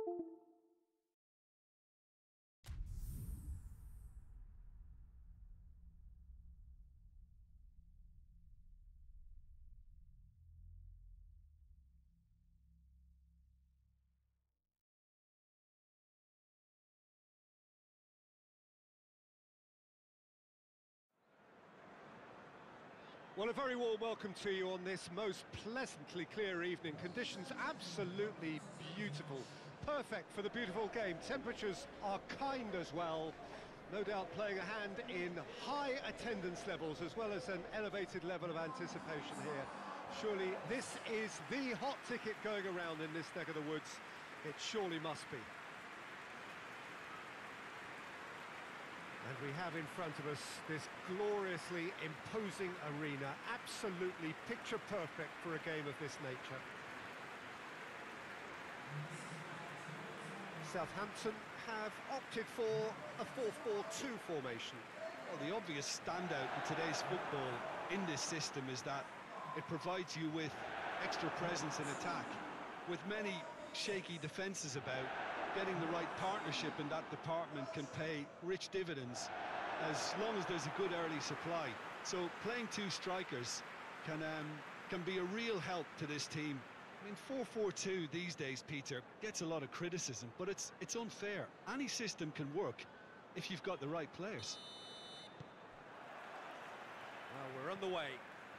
Well, a very warm welcome to you on this most pleasantly clear evening. Conditions absolutely beautiful. Perfect for the beautiful game. Temperatures are kind as well. No doubt playing a hand in high attendance levels as well as an elevated level of anticipation here. Surely this is the hot ticket going around in this neck of the woods. It surely must be. And we have in front of us this gloriously imposing arena, absolutely picture perfect for a game of this nature. Southampton have opted for a 4-4-2 formation. Well, the obvious standout in today's football in this system is that it provides you with extra presence in attack. With many shaky defences about, getting the right partnership in that department can pay rich dividends as long as there's a good early supply. So playing two strikers can be a real help to this team. I mean, 4-4-2 these days, Peter, gets a lot of criticism, but it's unfair. Any system can work if you've got the right players. Well, we're on the way.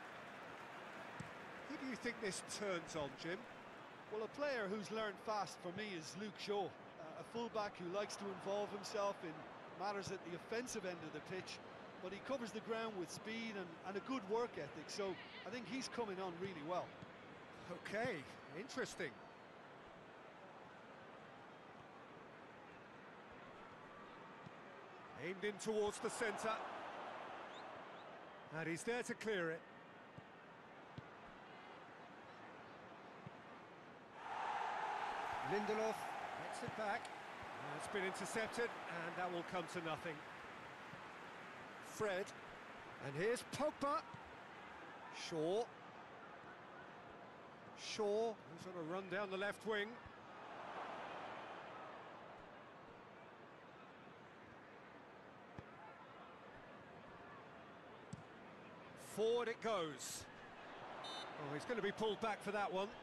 Who do you think this turns on, Jim? Well, a player who's learned fast for me is Luke Shaw, a fullback who likes to involve himself in matters at the offensive end of the pitch, but he covers the ground with speed and a good work ethic, so I think he's coming on really well. Okay, interesting. Aimed in towards the centre. And he's there to clear it. Lindelof gets it back. It's been intercepted, and that will come to nothing. Fred. And here's Pogba. Shaw. Shaw, who's on a run down the left wing. Forward it goes. Oh, he's going to be pulled back for that one.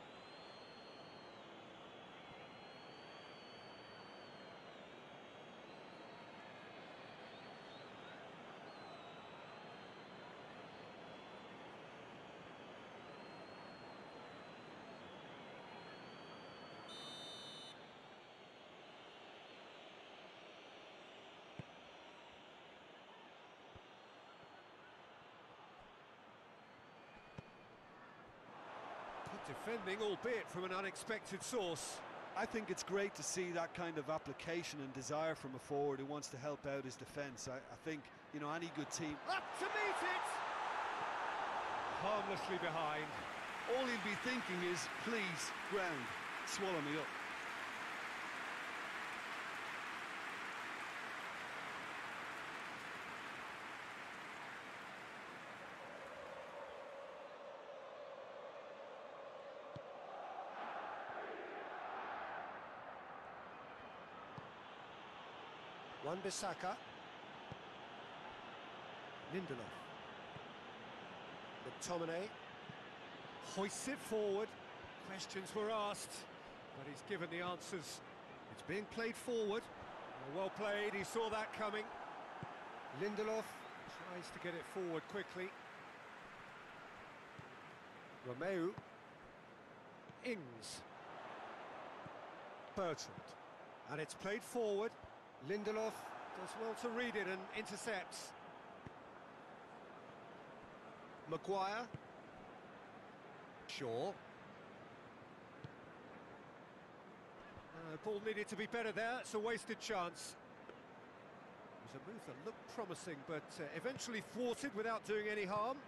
Defending, albeit from an unexpected source. I think it's great to see that kind of application and desire from a forward who wants to help out his defence. I think, you know, any good team... Up to meet it! Harmlessly behind. All he'll be thinking is, please, ground, swallow me up. Wan-Bissaka. Lindelof. McTominay hoists it forward. Questions were asked, but he's given the answers. It's being played forward. Well played, he saw that coming. Lindelof tries to get it forward quickly. Romeu. Ings. Bertrand. And it's played forward. Lindelof does well to read it and intercepts. Maguire. Shaw. Ball needed to be better there, it's a wasted chance. It was a move that looked promising, but eventually thwarted without doing any harm.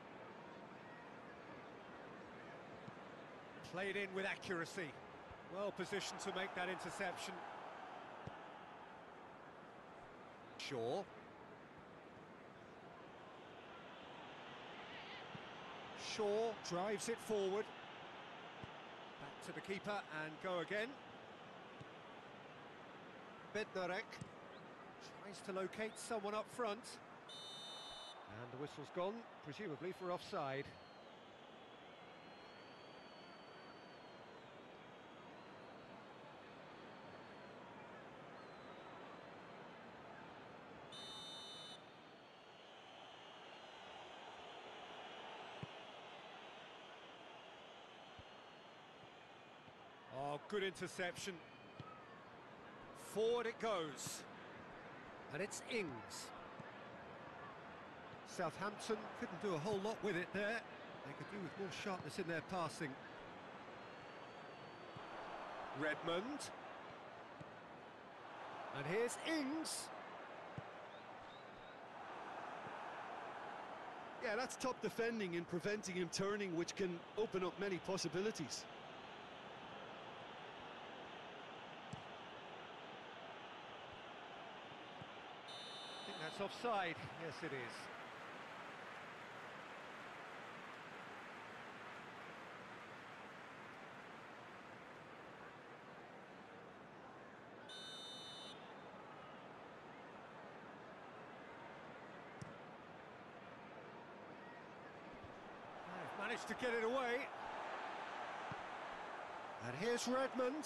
Played in with accuracy. Well positioned to make that interception. Shaw. Shaw drives it forward. Back to the keeper and go again. Bednarek tries to locate someone up front. And the whistle's gone, presumably for offside. Oh, good interception. Forward it goes. And it's Ings. Southampton couldn't do a whole lot with it there. They could do with more sharpness in their passing. Redmond. And here's Ings. Yeah, that's top defending and preventing him turning, which can open up many possibilities. I think that's offside. Yes, it is. They've managed to get it away. And here's Redmond.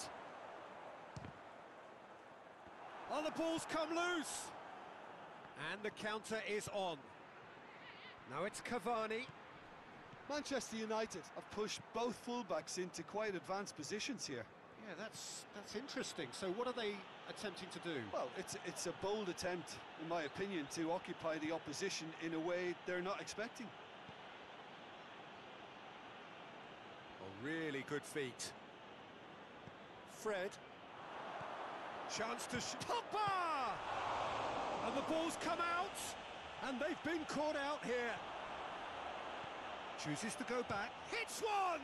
Oh, the ball's come loose. And the counter is on. Now it's Cavani. Manchester United have pushed both fullbacks into quite advanced positions here. Yeah, that's interesting. So what are they attempting to do? Well, it's a bold attempt, in my opinion, to occupy the opposition in a way they're not expecting. Oh, really good feet. Fred. Chance to shoot. Pogba! And the ball's come out, and they've been caught out here. Chooses to go back, hits one!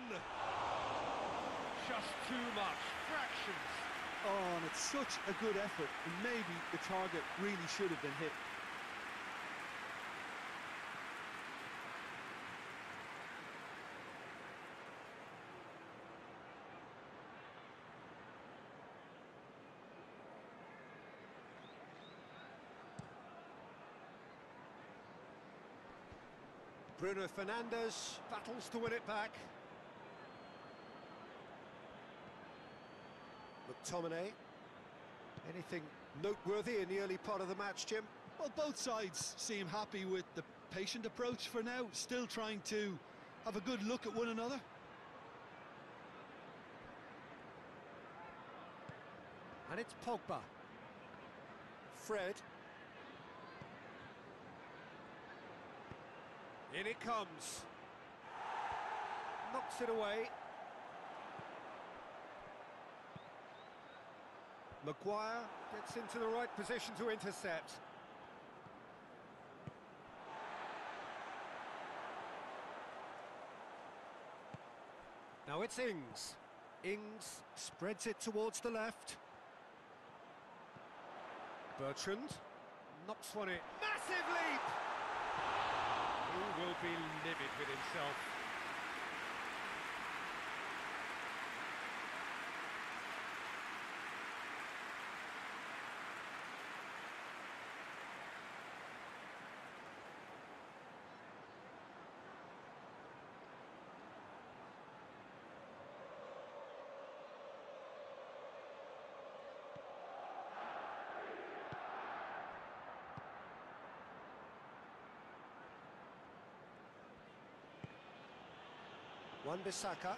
Just too much, fractions. Oh, and it's such a good effort, and maybe the target really should have been hit. Bruno Fernandes battles to win it back. McTominay. Anything noteworthy in the early part of the match, Jim? Well, both sides seem happy with the patient approach for now, still trying to have a good look at one another. And it's Pogba. Fred. In it comes. Knocks it away. Maguire gets into the right position to intercept. Now it's Ings. Ings spreads it towards the left. Bertrand knocks one in. Massive leap! Who will be livid with himself? Wan-Bissaka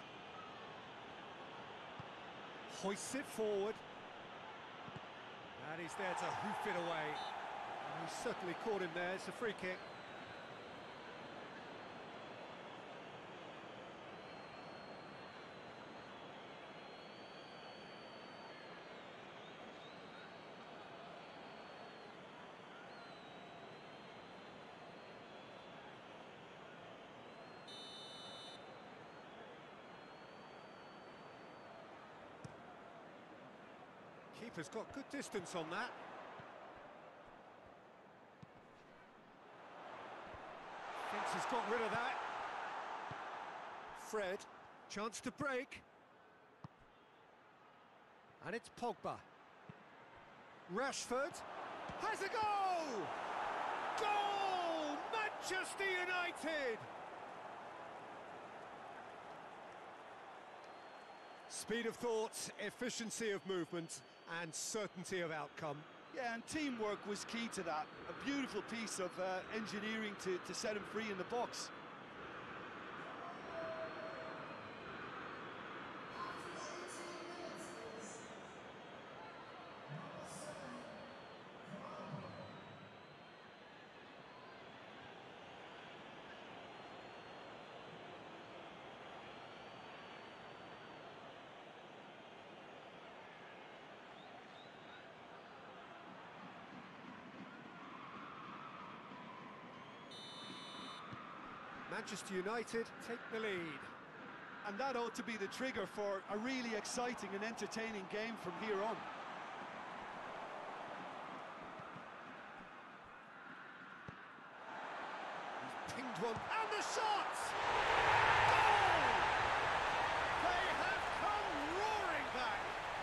hoists it forward, and he's there to hoof it away. And he's certainly caught him there. It's a free kick. Keeper's got good distance on that. Thinks he's got rid of that. Fred, chance to break. And it's Pogba. Rashford has a goal! Goal! Manchester United! Speed of thought, efficiency of movement, and certainty of outcome. Yeah, and teamwork was key to that. A beautiful piece of engineering to set him free in the box. Manchester United take the lead. And that ought to be the trigger for a really exciting and entertaining game from here on. He's pinged one, and the shot! Goal! They have come roaring back.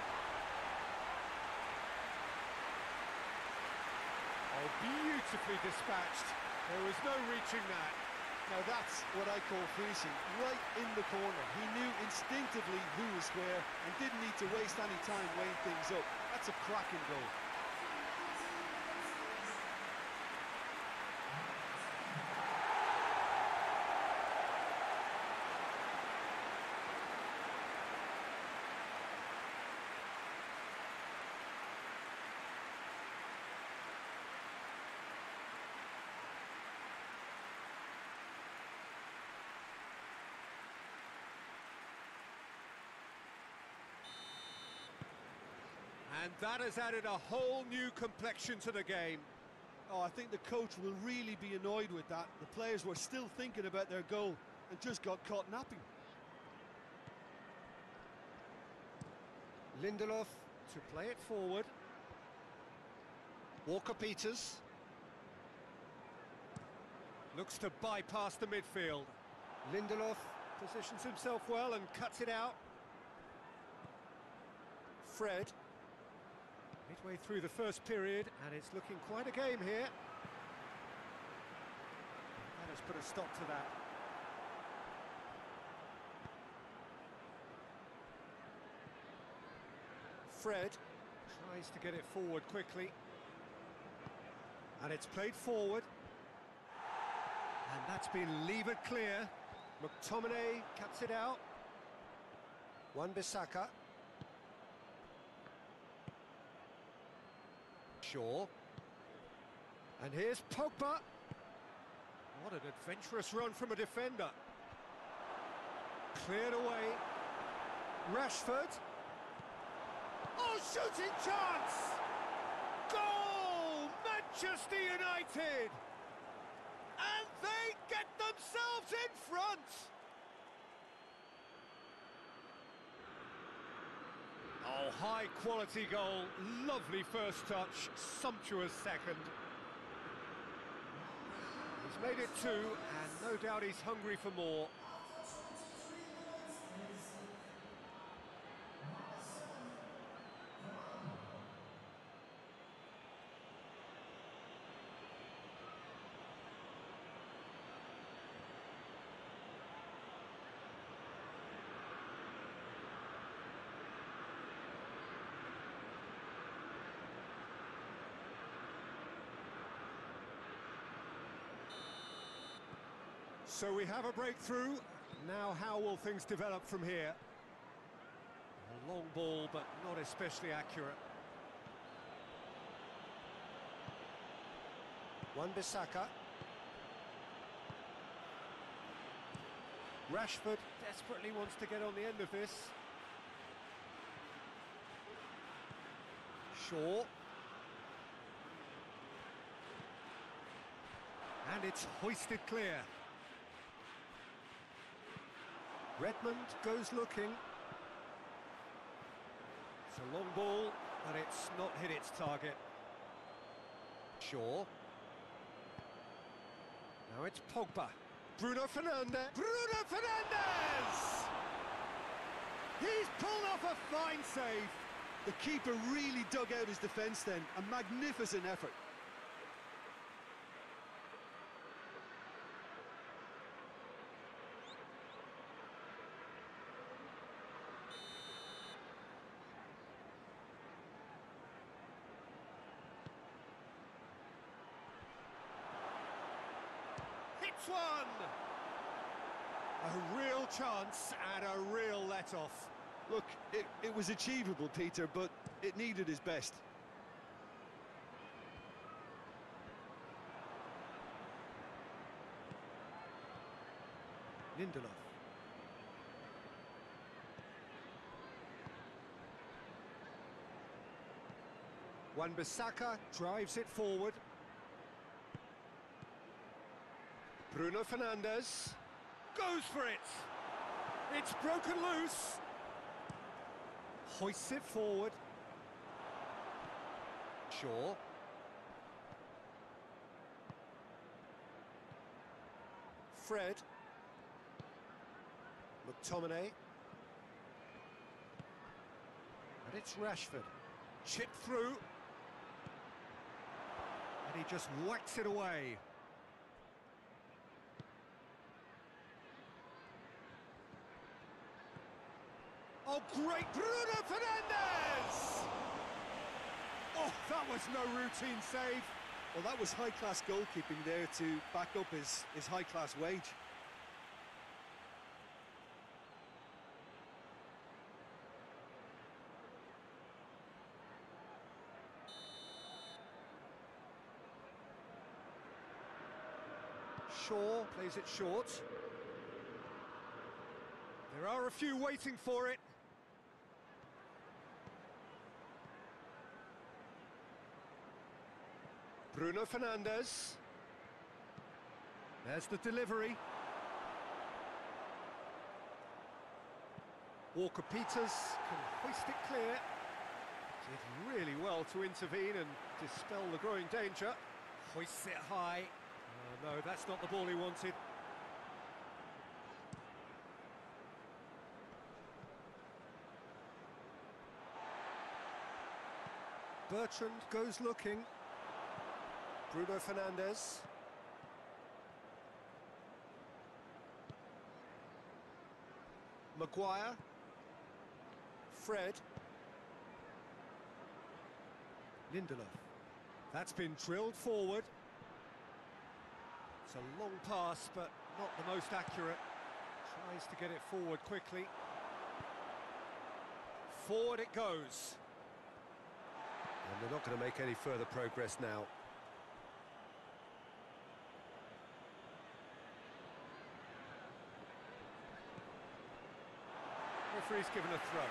Oh, beautifully dispatched. There was no reaching that. Now that's what I call finishing, right in the corner. He knew instinctively who was where and didn't need to waste any time weighing things up. That's a cracking goal. And that has added a whole new complexion to the game. Oh, I think the coach will really be annoyed with that. The players were still thinking about their goal and just got caught napping. Lindelof to play it forward. Walker-Peters looks to bypass the midfield. Lindelof positions himself well and cuts it out. Fred, midway through the first period, and it's looking quite a game here. That has put a stop to that. Fred tries to get it forward quickly. And it's played forward. And that's been levered clear. McTominay cuts it out. Wan-Bissaka. Shaw. And here's Pogba. What an adventurous run from a defender. Cleared away. Rashford. Oh, shooting chance! Goal! Manchester United! And they get themselves in front! Oh, high quality goal, lovely first touch, sumptuous second. He's made it two, and no doubt he's hungry for more. So we have a breakthrough. Now how will things develop from here? A long ball, but not especially accurate. Wan-Bissaka. Rashford desperately wants to get on the end of this. Shaw. And it's hoisted clear. Redmond goes looking. It's a long ball, but it's not hit its target. Shaw. Now it's Pogba. Bruno Fernandes. Bruno Fernandes! He's pulled off a fine save. The keeper really dug out his defence then. A magnificent effort. Hits one! A real chance and a real let-off. Look, it was achievable, Peter, but it needed his best. Lindelof. Wan-Bissaka drives it forward. Bruno Fernandes goes for it. It's broken loose. Hoists it forward. Shaw. Fred. McTominay. And it's Rashford. Chipped through. And he just whacks it away. Oh, great Bruno Fernandes! Oh, that was no routine save. Well, that was high-class goalkeeping there to back up his high-class wage. Shaw plays it short. There are a few waiting for it. Bruno Fernandes. There's the delivery. Walker-Peters can hoist it clear. Did really well to intervene and dispel the growing danger. Hoists it high. No, that's not the ball he wanted. Bertrand goes looking. Bruno Fernandes. Maguire. Fred. Lindelof. That's been drilled forward. It's a long pass, but not the most accurate. Tries to get it forward quickly. Forward it goes. And they're not going to make any further progress now. Referee's given a throw.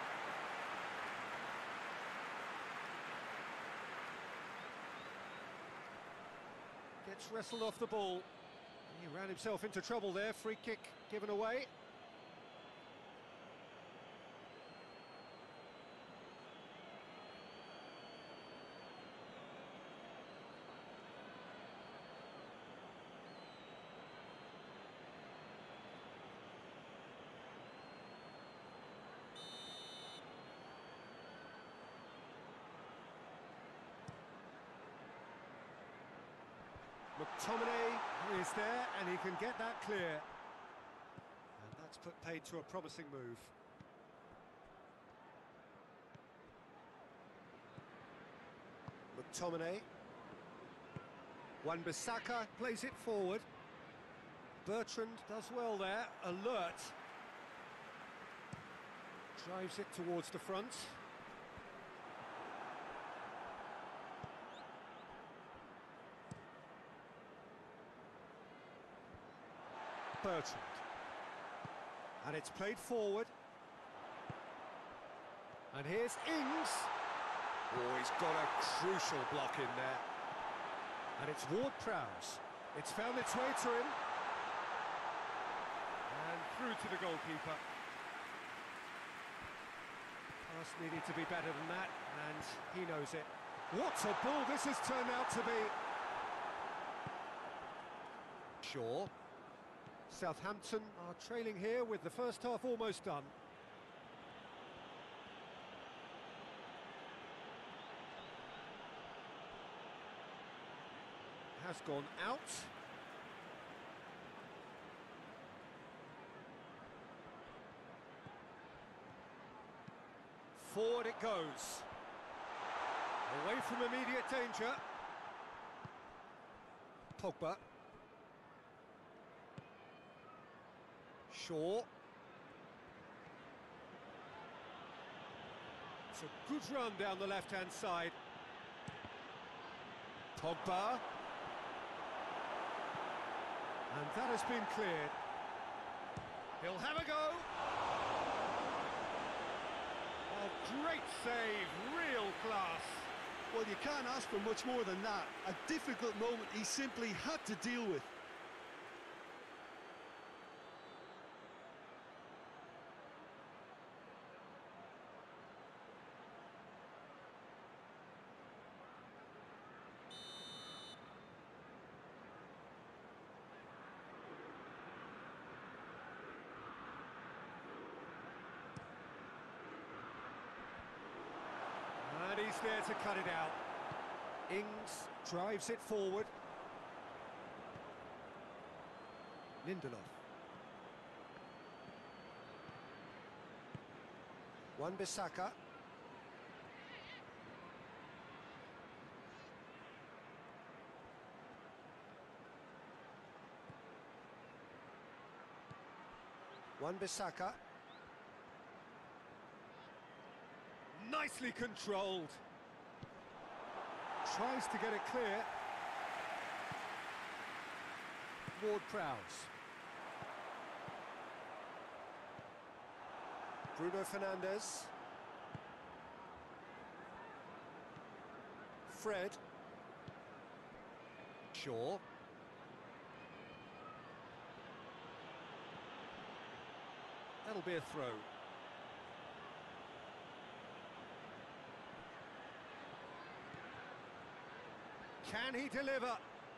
Gets wrestled off the ball. He ran himself into trouble there. Free kick given away. McTominay is there, and he can get that clear. And that's put paid to a promising move. McTominay. Wan-Bissaka plays it forward. Bertrand does well there, alert. Drives it towards the front. Bertrand. And it's played forward. And here's Ings. Oh, he's got a crucial block in there. And it's Ward-Prowse. It's found its way to him. And through to the goalkeeper. Pass needed to be better than that, and he knows it. What a ball this has turned out to be. Shaw. Southampton are trailing here with the first half almost done. has gone out. Forward it goes. Away from immediate danger. Pogba. Shaw. It's a good run down the left-hand side. Pogba. And that has been cleared. He'll have a go. Oh, great save, real class. Well, you can't ask for much more than that. A difficult moment he simply had to deal with. And he's there to cut it out. Ings drives it forward. Lindelof. Wan-Bissaka. Wan-Bissaka. Nicely controlled. Tries to get it clear. Ward-Prowse. Bruno Fernandes. Fred. Shaw. That'll be a throw. Can he deliver?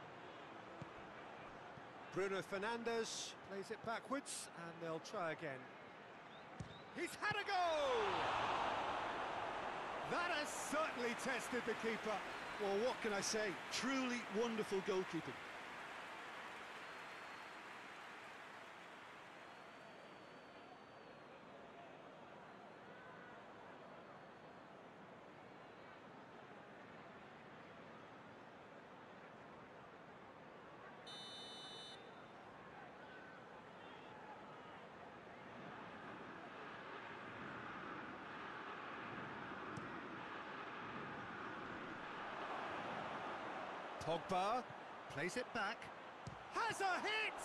Bruno Fernandes plays it backwards, and they'll try again. He's had a go! That has certainly tested the keeper. Well, what can I say? Truly wonderful goalkeeping. Pogba plays it back. Has a hit!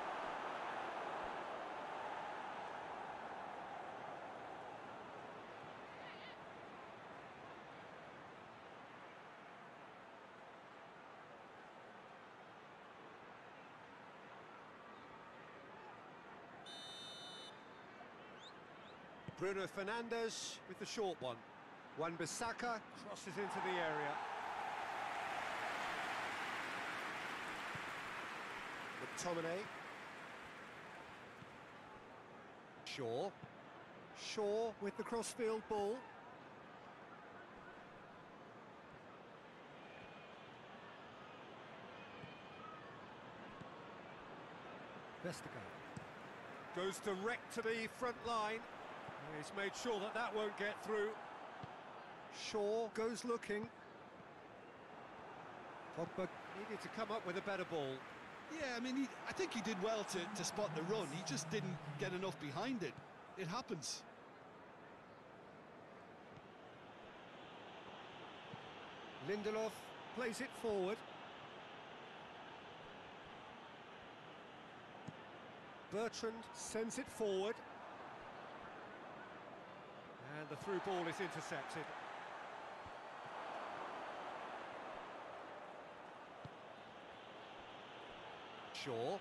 Bruno Fernandes with the short one. Wan-Bissaka crosses into the area. McTominay. Shaw. Shaw with the crossfield ball. Vestergaard goes direct to the front line. He's made sure that that won't get through. Shaw goes looking. Pogba needed to come up with a better ball. Yeah, I mean, I think he did well to spot the run. He just didn't get enough behind it. It happens. Lindelof plays it forward. Bertrand sends it forward. And the through ball is intercepted. Shaw.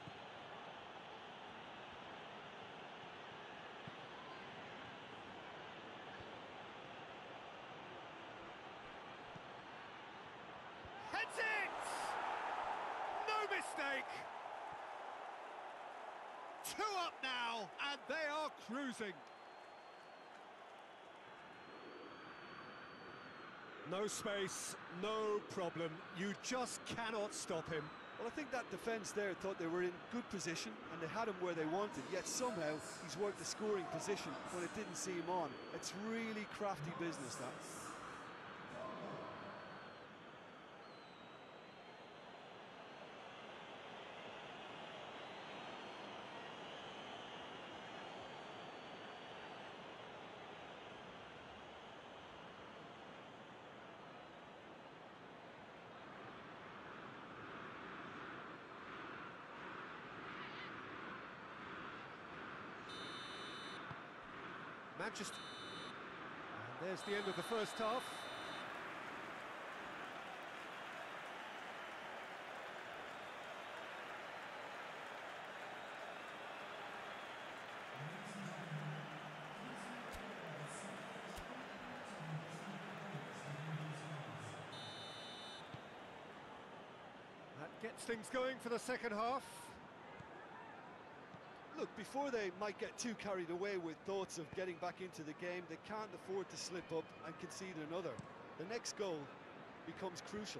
Heads it! No mistake! 2 up now, and they are cruising. No space, no problem. You just cannot stop him. Well, I think that defence there thought they were in good position and they had him where they wanted, yet somehow he's worked the scoring position when it didn't see him on. It's really crafty business, that. Manchester. And there's the end of the first half. That gets things going for the second half. Look, before they might get too carried away with thoughts of getting back into the game, they can't afford to slip up and concede another. The next goal becomes crucial.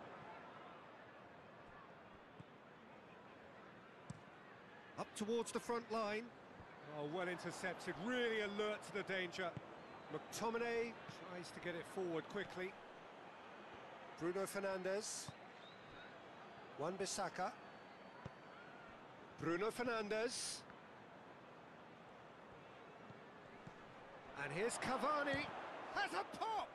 Up towards the front line. Oh, well intercepted, really alert to the danger. McTominay tries to get it forward quickly. Bruno Fernandes. Wan-Bissaka. Bruno Fernandes. And here's Cavani. Has a pop!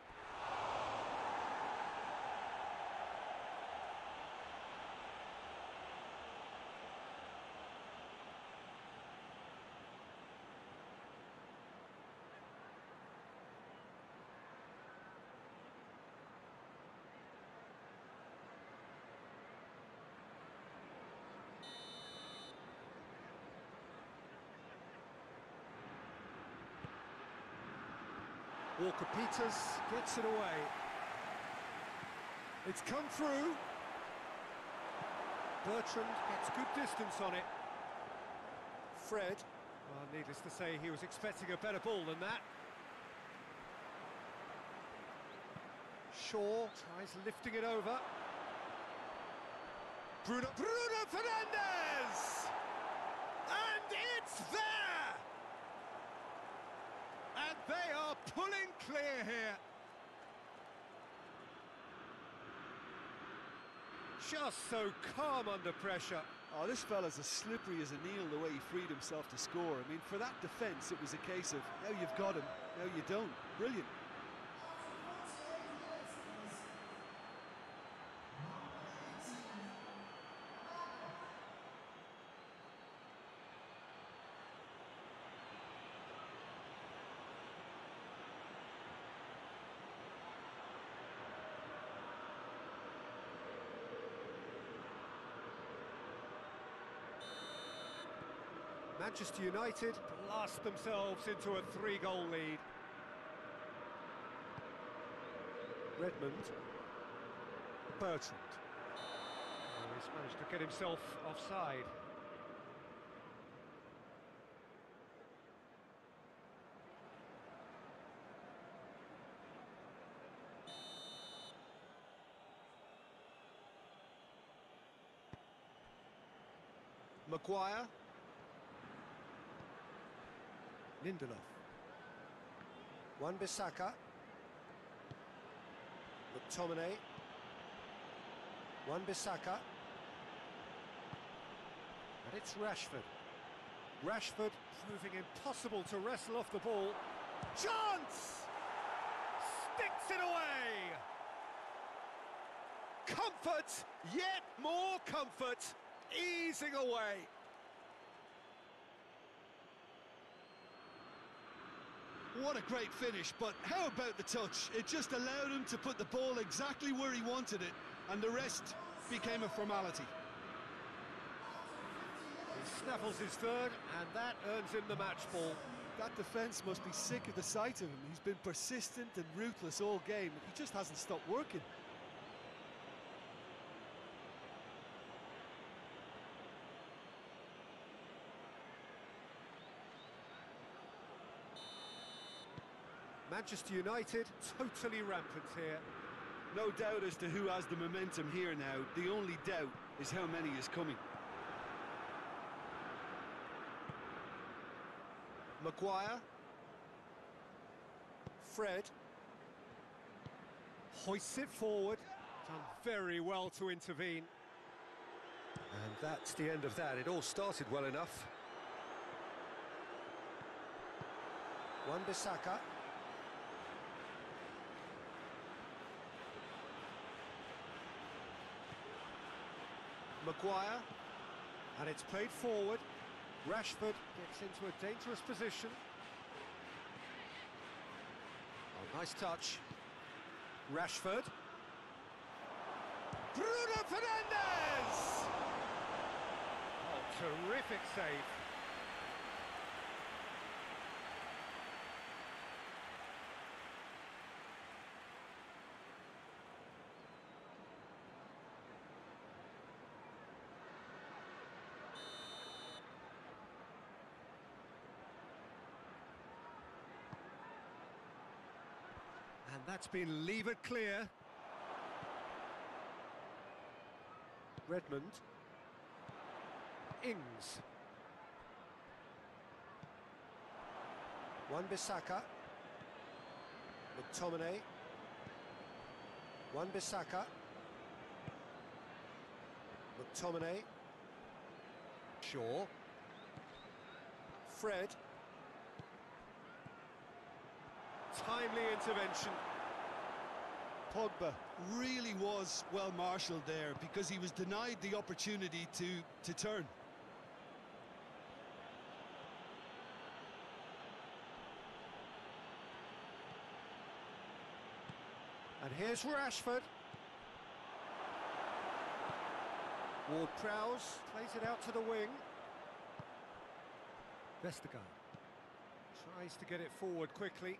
Walker Peters gets it away. It's come through. Bertrand gets good distance on it. Fred. Well, needless to say, he was expecting a better ball than that. Shaw tries lifting it over. Bruno Fernandes! And it's there! And they are pulling clear here. Just so calm under pressure. Oh, this fella's as slippery as a needle the way he freed himself to score. I mean, for that defence, it was a case of, now you've got him, now you don't. Brilliant. Manchester United blast themselves into a 3-goal lead. Redmond. Bertrand. Oh, he's managed to get himself offside. Maguire. Lindelof. Wan-Bissaka. McTominay. Wan-Bissaka. And it's Rashford. Rashford proving impossible to wrestle off the ball. Chance! Sticks it away! Comfort, yet more comfort, easing away. What a great finish, but how about the touch? It just allowed him to put the ball exactly where he wanted it, and the rest became a formality. He snaffles his third, and that earns him the match ball. That defence must be sick of the sight of him. He's been persistent and ruthless all game. He just hasn't stopped working. Manchester United totally rampant here. No doubt as to who has the momentum here now. The only doubt is how many is coming. Maguire. Fred. Hoists it forward. Done very well to intervene. And that's the end of that. It all started well enough. Wan-Bissaka. Maguire. And it's played forward. Rashford gets into a dangerous position. Oh, nice touch. Rashford. Bruno Fernandes! Oh, terrific save. And that's been levered clear. Redmond. Ings. Wan-Bissaka. McTominay. Wan-Bissaka. McTominay. Shaw. Fred. Timely intervention. Pogba. Really was well marshalled there because he was denied the opportunity to turn. And here's Rashford. Ward-Prowse plays it out to the wing. Vestergaard tries to get it forward quickly.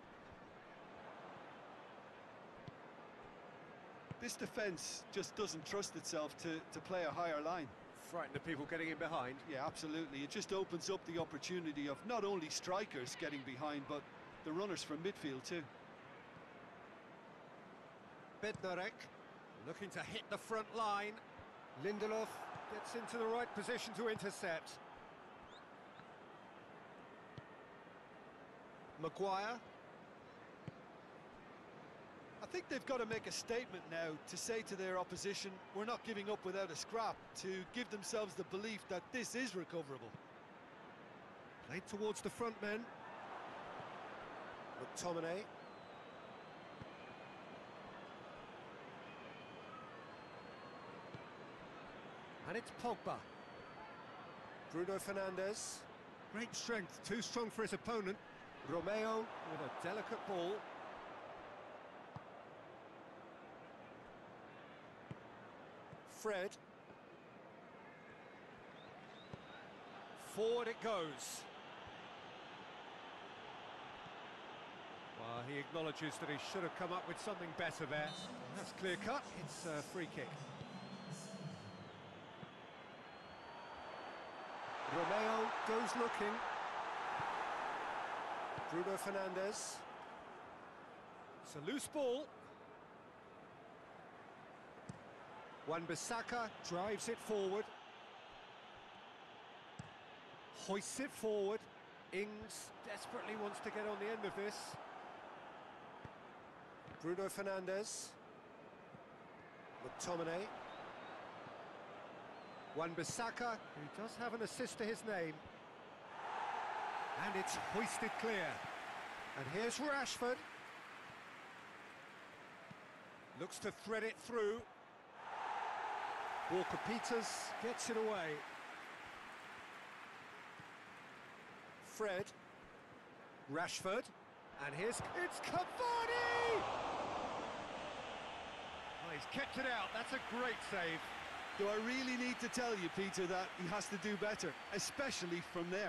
This defence just doesn't trust itself to play a higher line. Frighten the people getting in behind. Yeah, absolutely. It just opens up the opportunity of not only strikers getting behind, but the runners from midfield too. Bednarek looking to hit the front line. Lindelof gets into the right position to intercept. Maguire. I think they've got to make a statement now to say to their opposition, we're not giving up without a scrap, to give themselves the belief that this is recoverable. Played towards the front men. McTominay. And it's Pogba. Bruno Fernandes. Great strength, too strong for his opponent. Romeo with a delicate ball. Fred. Forward it goes. Well, he acknowledges that he should have come up with something better there. That's clear cut. It's a free kick. Romeo goes looking. Bruno Fernandes. It's a loose ball. Wan-Bissaka drives it forward. Hoists it forward. Ings desperately wants to get on the end of this. Bruno Fernandes. McTominay. Wan-Bissaka, who does have an assist to his name. And it's hoisted clear. And here's Rashford. Looks to thread it through. Walker-Peters gets it away. Fred. Rashford. And it's Cavani! Oh, he's kept it out. That's a great save. Do I really need to tell you, Peter, that he has to do better, especially from there?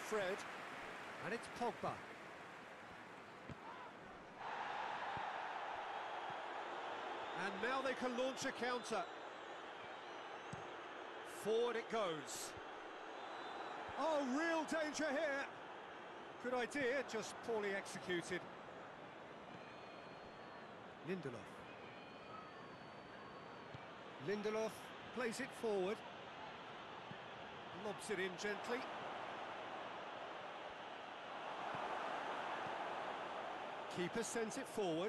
Fred. And it's Pogba. And now they can launch a counter. Forward it goes. Oh, real danger here. Good idea, just poorly executed. Lindelof. Lindelof plays it forward. Lobs it in gently. Keeper sends it forward.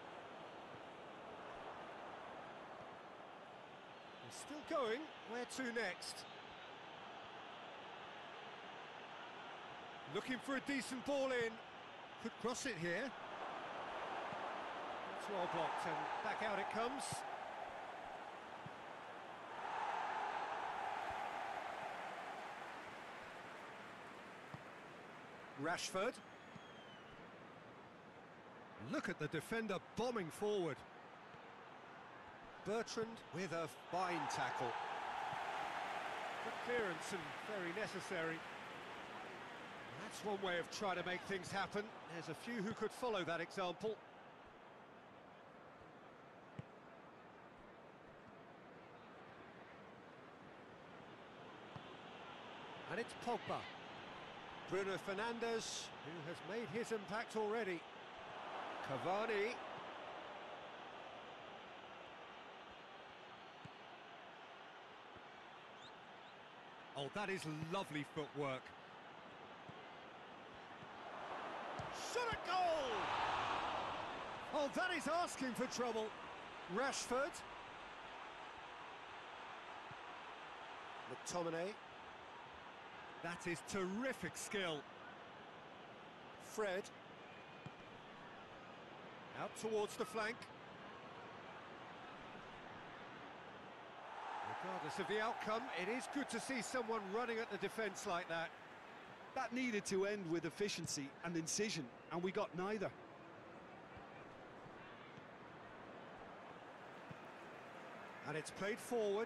He's still going. Where to next? Looking for a decent ball in. Could cross it here. It's well blocked and back out it comes. Rashford. Look at the defender bombing forward. Bertrand with a fine tackle. Good clearance and very necessary. That's one way of trying to make things happen. There's a few who could follow that example. And it's Pogba. Bruno Fernandes, who has made his impact already. Cavani. Oh, that is lovely footwork. Shot at goal! Oh, that is asking for trouble. Rashford. McTominay. That is terrific skill. Fred. Out towards the flank. Regardless of the outcome, it is good to see someone running at the defence like that. That needed to end with efficiency and incision, and we got neither. And it's played forward.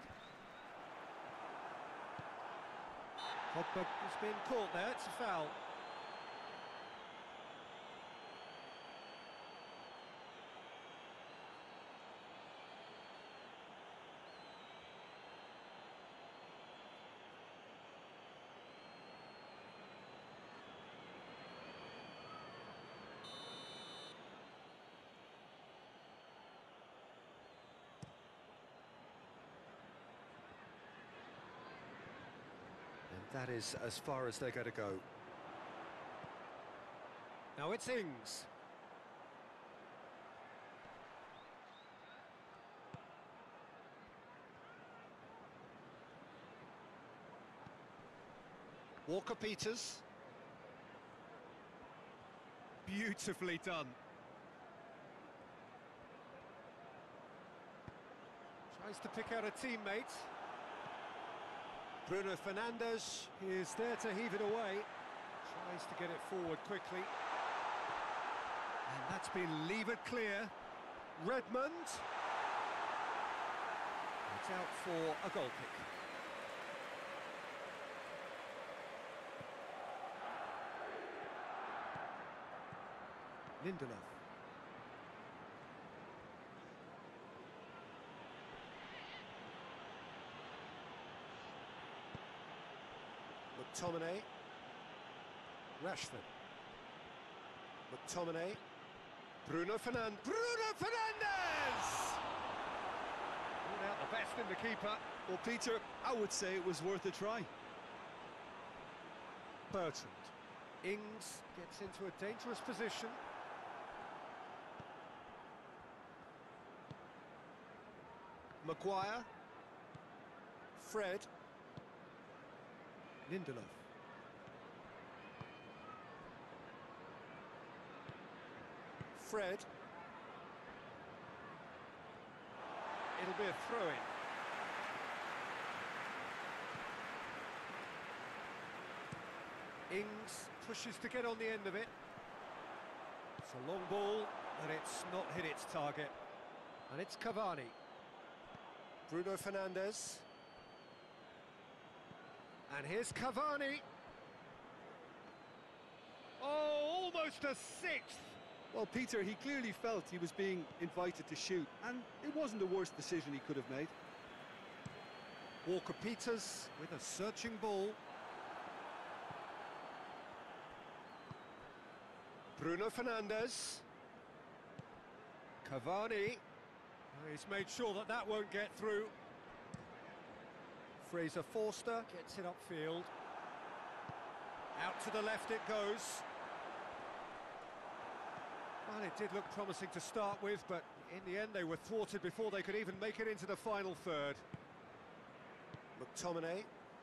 Pogba has been caught there, it's a foul. That is as far as they're going to go. Now it's Ings. Walker-Peters. Beautifully done. Tries to pick out a teammate. Bruno Fernandes is there to heave it away. Tries to get it forward quickly. And that's been levered clear. Redmond. It's out for a goal kick. Lindelof. McTominay. Rashford. McTominay. Bruno Fernandes. Bruno Fernandes! Brought out the best in the keeper. Well, Peter, I would say it was worth a try. Bertrand. Ings gets into a dangerous position. Maguire. Fred. Lindelof. Fred. It'll be a throw-in. Ings pushes to get on the end of it. It's a long ball, but it's not hit its target. And it's Cavani. Bruno Fernandes. And here's Cavani. Just a sixth! Well, Peter, he clearly felt he was being invited to shoot, and it wasn't the worst decision he could have made. Walker-Peters with a searching ball. Bruno Fernandes. Cavani. He's made sure that that won't get through. Fraser Forster gets it upfield. Out to the left it goes. Well, it did look promising to start with, but in the end they were thwarted before they could even make it into the final third. McTominay.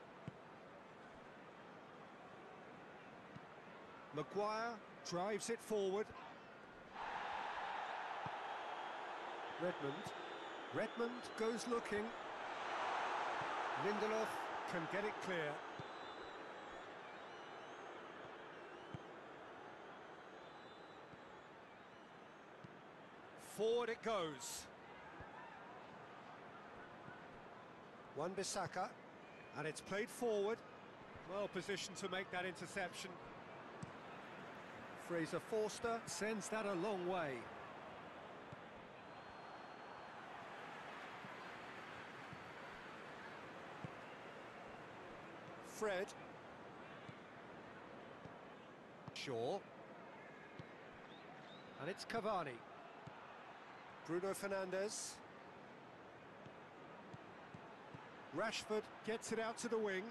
Maguire drives it forward. Redmond goes looking. Lindelof can get it clear. Forward it goes. Wan-Bissaka, and it's played forward. Well positioned to make that interception. Fraser Forster sends that a long way. Fred. Shaw. And it's Cavani. Bruno Fernandes. Rashford gets it out to the wing.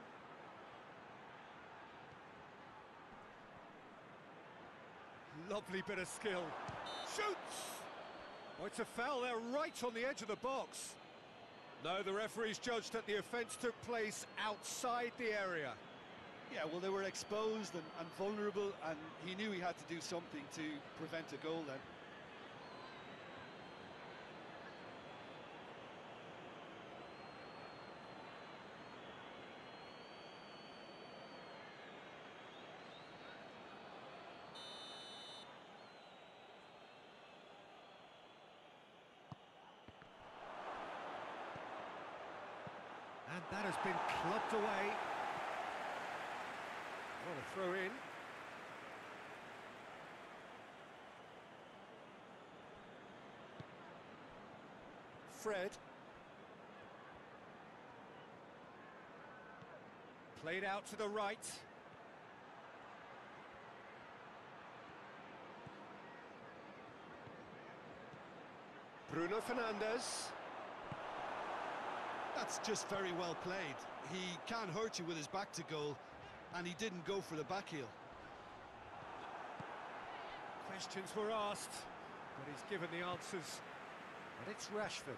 Lovely bit of skill. Shoots! Oh, it's a foul there right on the edge of the box. No, the referee's judged that the offence took place outside the area. Yeah, well, they were exposed and vulnerable, and he knew he had to do something to prevent a goal then. And that has been clubbed away. What a throw in. Fred. Played out to the right. Bruno Fernandes. That's just very well played. He can't hurt you with his back to goal, and he didn't go for the back heel. Questions were asked, but he's given the answers. And it's Rashford.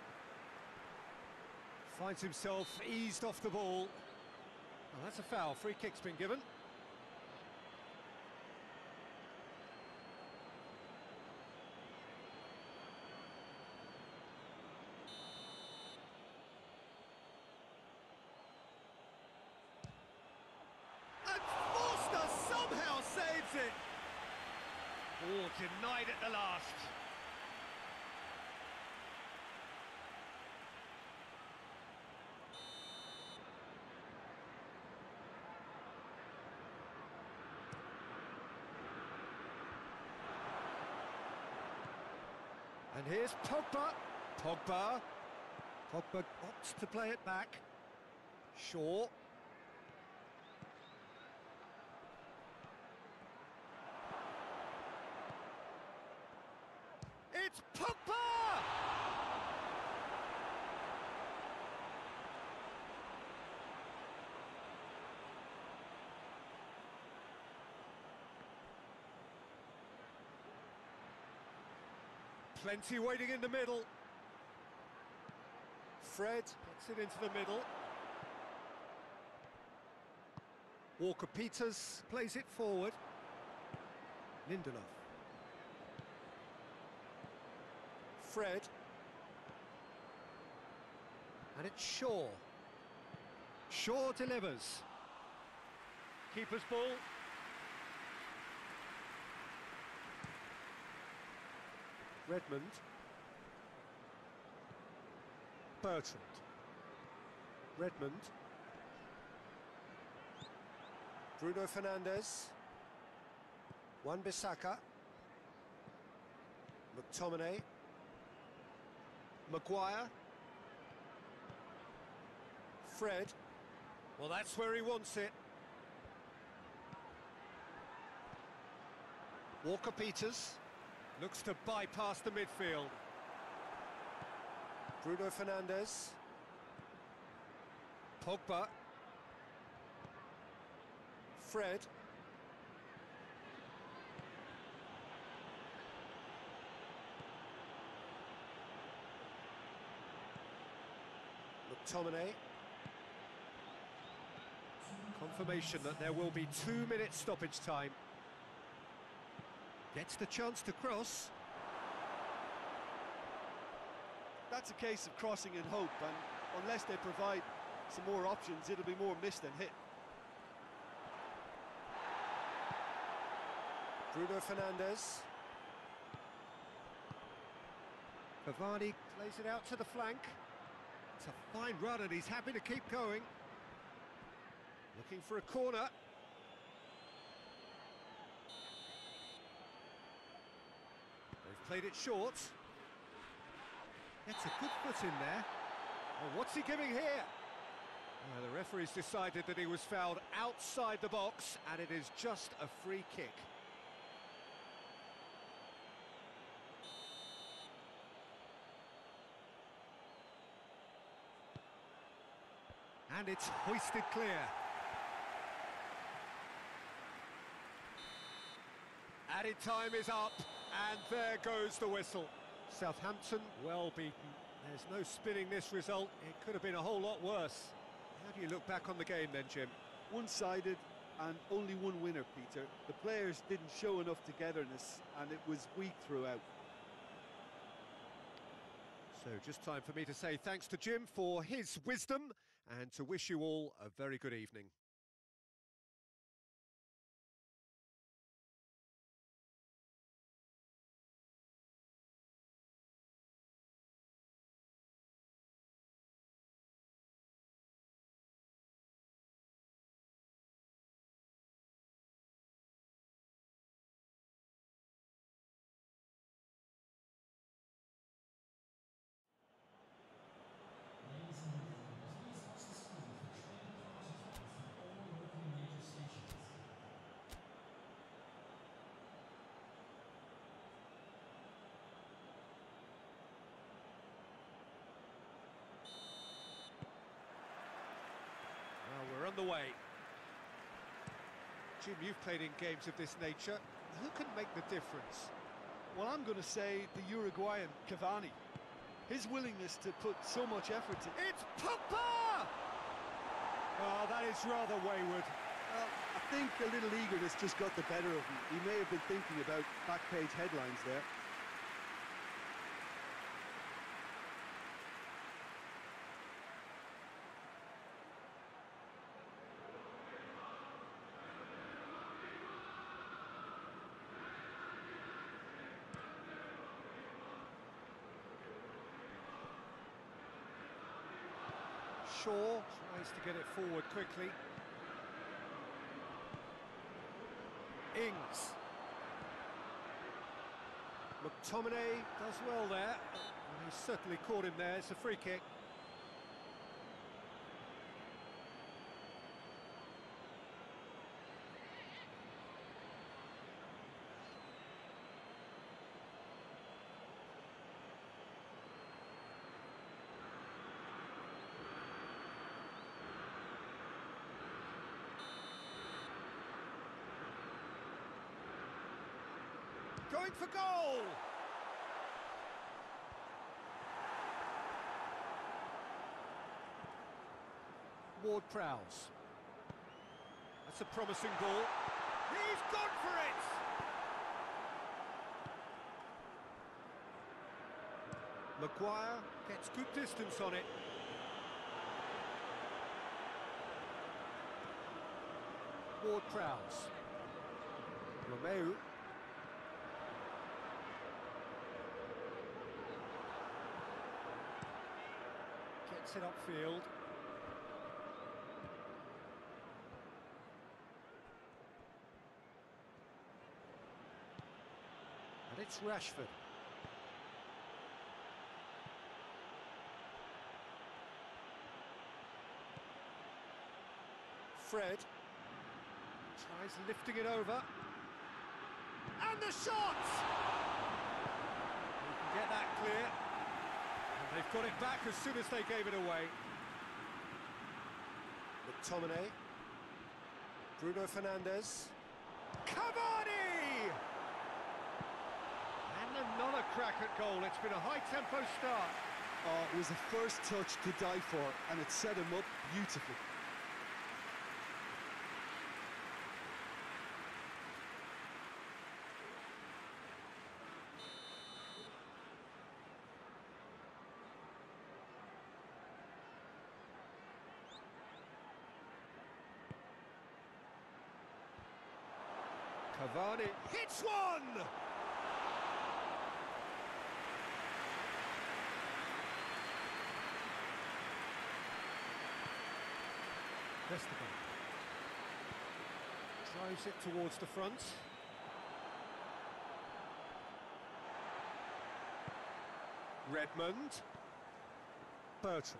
Finds himself eased off the ball. Well, that's a foul. Free kick's been given. And Forster somehow saves it. Oh, denied at the last. And here's Pogba. Pogba opts to play it back. Shaw. It's Pogba! Plenty waiting in the middle. Fred gets it into the middle. Walker-Peters plays it forward. Lindelof. Fred. And it's Shaw. Shaw delivers. Keeper's ball. Redmond. Bertrand. Redmond. Bruno Fernandes. Wan-Bissaka. McTominay. Maguire. Fred. Well, that's where he wants it. Walker-Peters looks to bypass the midfield. Bruno Fernandes. Pogba. Fred. McTominay. Confirmation that there will be 2 minutes stoppage time. Gets the chance to cross. That's a case of crossing in hope, and unless they provide some more options, it'll be more miss than hit. Bruno Fernandes. Cavani plays it out to the flank. It's a fine run and he's happy to keep going. Looking for a corner. They've played it short. Gets a good foot in there. Oh, what's he giving here? The referee's decided that he was fouled outside the box, and it is just a free kick. And it's hoisted clear. Added time is up, and there goes the whistle. Southampton well beaten. There's no spinning this result. It could have been a whole lot worse. How do you look back on the game then, Jim? One-sided and only one winner, Peter. The players didn't show enough togetherness, and it was weak throughout. So just time for me to say thanks to Jim for his wisdom and to wish you all a very good evening. Well, we're on the way. Jim, you've played in games of this nature. Who can make the difference? Well, I'm going to say the Uruguayan Cavani. His willingness to put so much effort to... It's Pogba! Oh, that is rather wayward. Well, I think a little eagerness just got the better of him. He may have been thinking about back-page headlines there. Shaw tries to get it forward quickly. Ings. McTominay does well there. He's certainly caught him there. It's a free kick. Going for goal! Ward-Prowse. That's a promising ball. He's gone for it! Maguire gets good distance on it. Ward-Prowse. Romeu. Gets it upfield. It's Rashford. Fred tries lifting it over. And the shot! He can get that clear. And they've got it back as soon as they gave it away. McTominay. Bruno Fernandes. Cavani! And another crack at goal. It's been a high-tempo start. Oh, it was the first touch to die for, and it set him up beautifully. Cavani hits one! Vestergaard drives it towards the front. Redmond. Bertrand.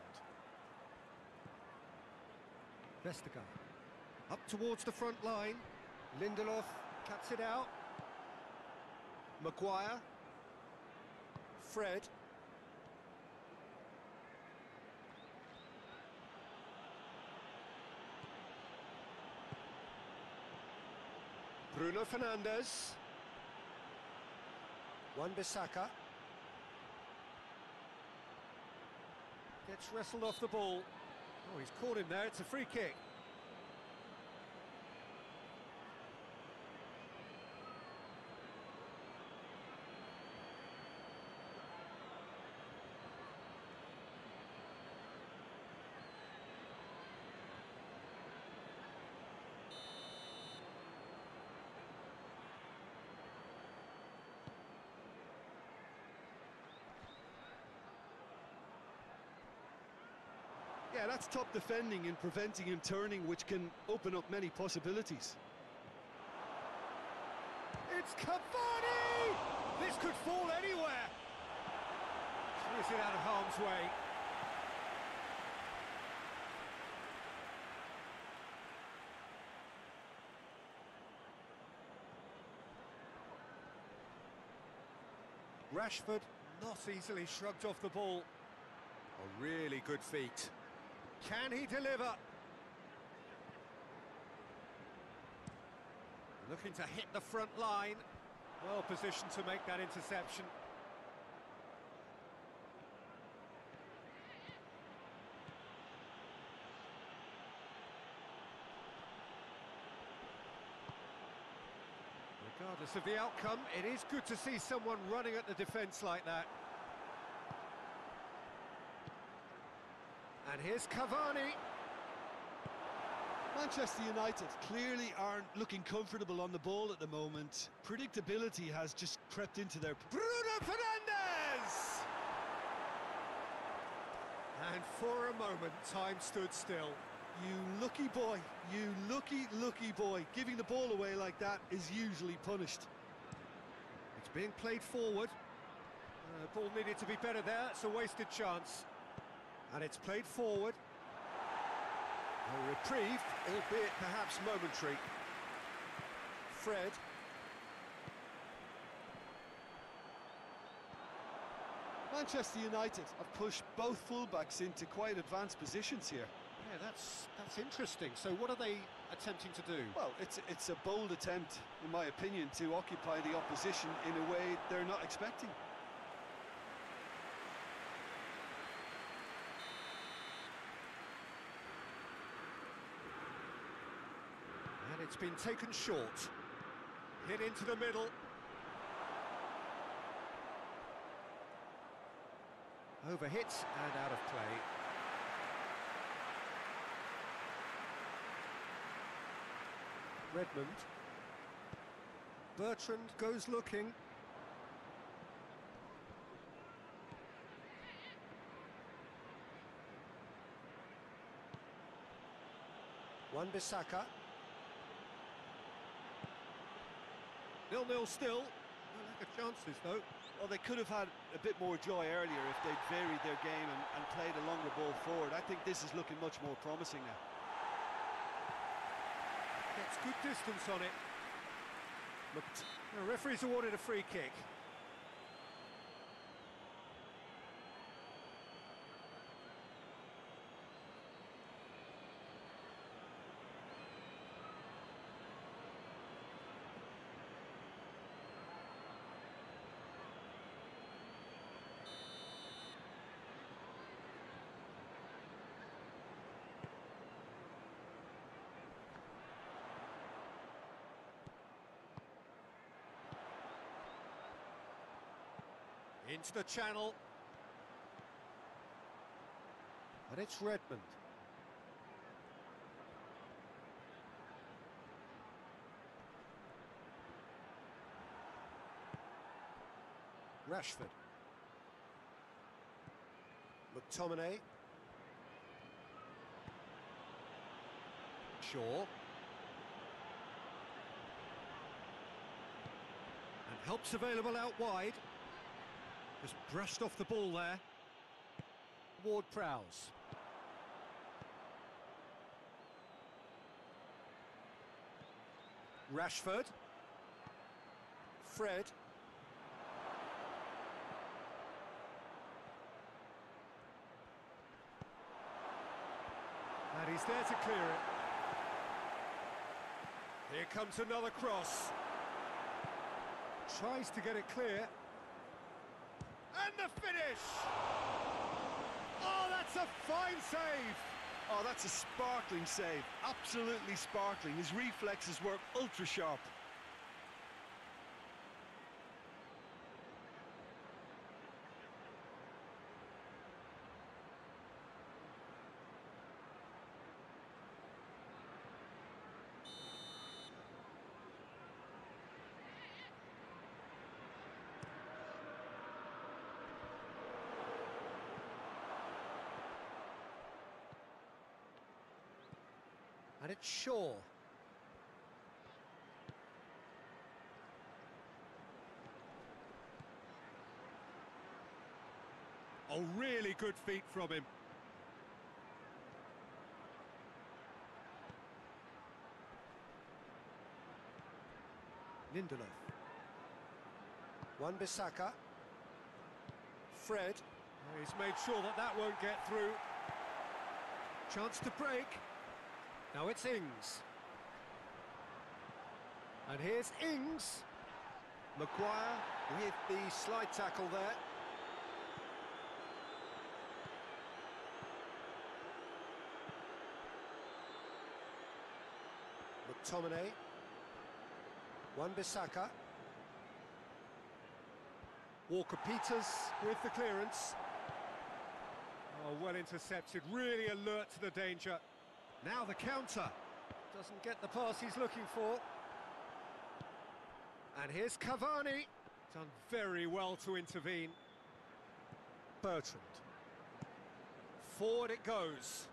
Vestergaard up towards the front line. Lindelof cuts it out. Maguire. Fred. Bruno Fernandes. Wan-Bissaka. Gets wrestled off the ball. Oh, he's caught him there. It's a free kick. Yeah, that's top defending and preventing him turning, which can open up many possibilities. It's Cavani! This could fall anywhere. Clears it out of harm's way. Rashford not easily shrugged off the ball. A really good feat. Can he deliver? Looking to hit the front line. Well positioned to make that interception. Regardless of the outcome, it is good to see someone running at the defence like that. And here's Cavani. Manchester United clearly aren't looking comfortable on the ball at the moment. Predictability has just crept into their... Bruno Fernandes! And for a moment, time stood still. You lucky boy, you lucky boy. Giving the ball away like that is usually punished. It's being played forward. The ball needed to be better there. It's a wasted chance. And it's played forward. A reprieve, albeit perhaps momentary. Fred. Manchester United have pushed both fullbacks into quite advanced positions here. Yeah, that's interesting. So what are they attempting to do? Well, it's a bold attempt, in my opinion, to occupy the opposition in a way they're not expecting. And it's been taken short. Hit into the middle. Overhit and out of play. Redmond. Bertrand goes looking. Wan-Bissaka. 0-0 still. No lack of chances, though. Well, they could have had a bit more joy earlier if they'd varied their game and played a longer ball forward. I think this is looking much more promising now. Gets good distance on it. The referee's awarded a free kick. Into the channel. And it's Redmond. Rashford. McTominay. Shaw. And help's available out wide. Just brushed off the ball there. Ward-Prowse. Rashford. Fred. And he's there to clear it. Here comes another cross. Tries to get it clear. And the finish! Oh, that's a fine save! Oh, that's a sparkling save. Absolutely sparkling. His reflexes work ultra-sharp. And it's Shaw. Oh, really good feet from him. Lindelof. Wan-Bissaka. Fred. Oh, he's made sure that that won't get through. Chance to break. Now it's Ings. And here's Ings. Maguire with the slide tackle there. McTominay. Wan-Bissaka. Walker-Peters with the clearance. Oh, well intercepted, really alert to the danger. Now the counter. Doesn't get the pass he's looking for. And here's Cavani. Done very well to intervene. Bertrand. Forward it goes.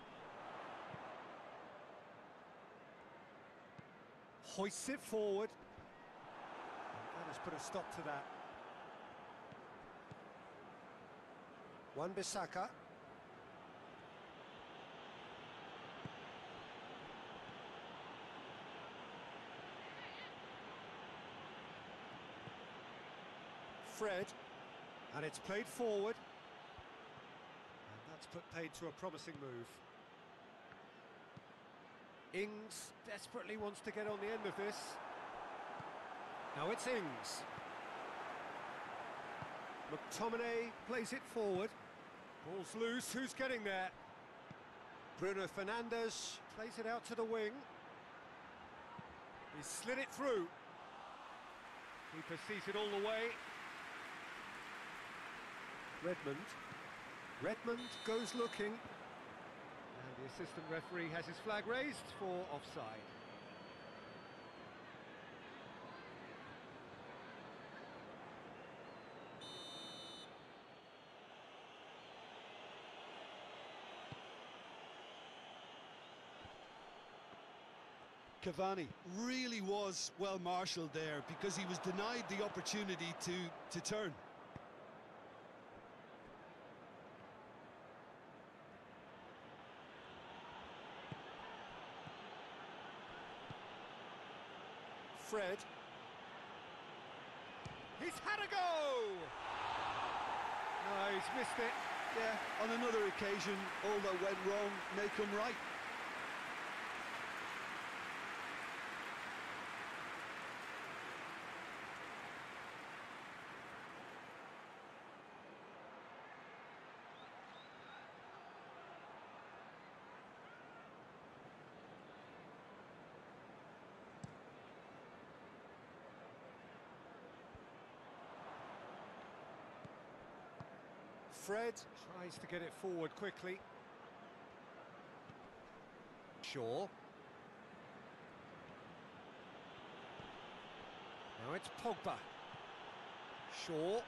Hoists it forward. And that has put a stop to that. Wan-Bissaka. Fred, and it's played forward, and that's put paid to a promising move. Ings desperately wants to get on the end of this. Now it's Ings. McTominay plays it forward. Ball's loose, who's getting there? Bruno Fernandes plays it out to the wing. He's slid it through. Keeper sees it all the way. Redmond goes looking, and the assistant referee has his flag raised for offside. Cavani. Really was well marshalled there because he was denied the opportunity to turn. Fred. He's had a go! No, he's missed it. Yeah, on another occasion, all that went wrong may come right. Fred Tries to get it forward quickly. Shaw. Now it's Pogba. Shaw.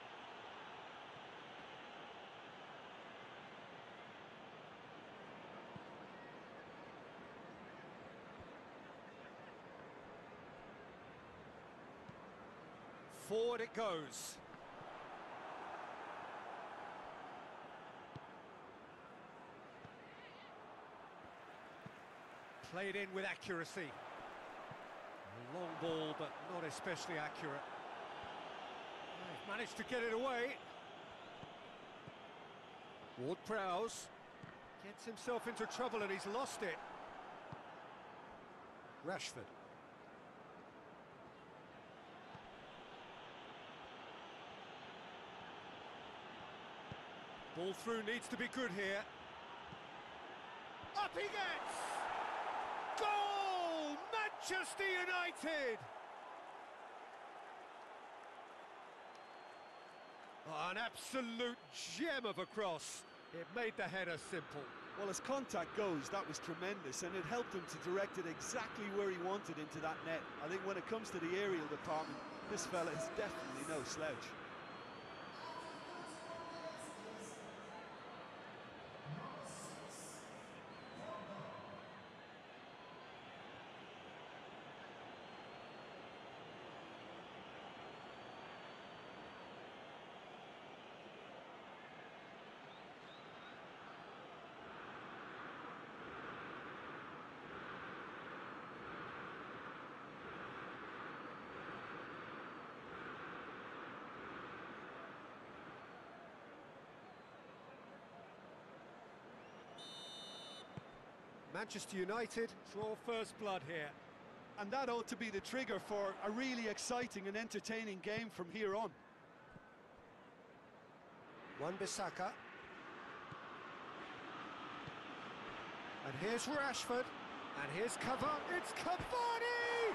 Forward it goes. Played in with accuracy. A long ball, but not especially accurate. They've managed to get it away. Ward-Prowse gets himself into trouble and he's lost it. Rashford. Ball through needs to be good here. Up he gets! Goal! Manchester United! Oh, an absolute gem of a cross. It made the header simple. Well, as contact goes, that was tremendous, and it helped him to direct it exactly where he wanted into that net. I think when it comes to the aerial department, this fella is definitely no slouch. Manchester United draw first blood here. And that ought to be the trigger for a really exciting and entertaining game from here on. Wan-Bissaka. And here's Rashford. And here's Cavani. It's Cavani!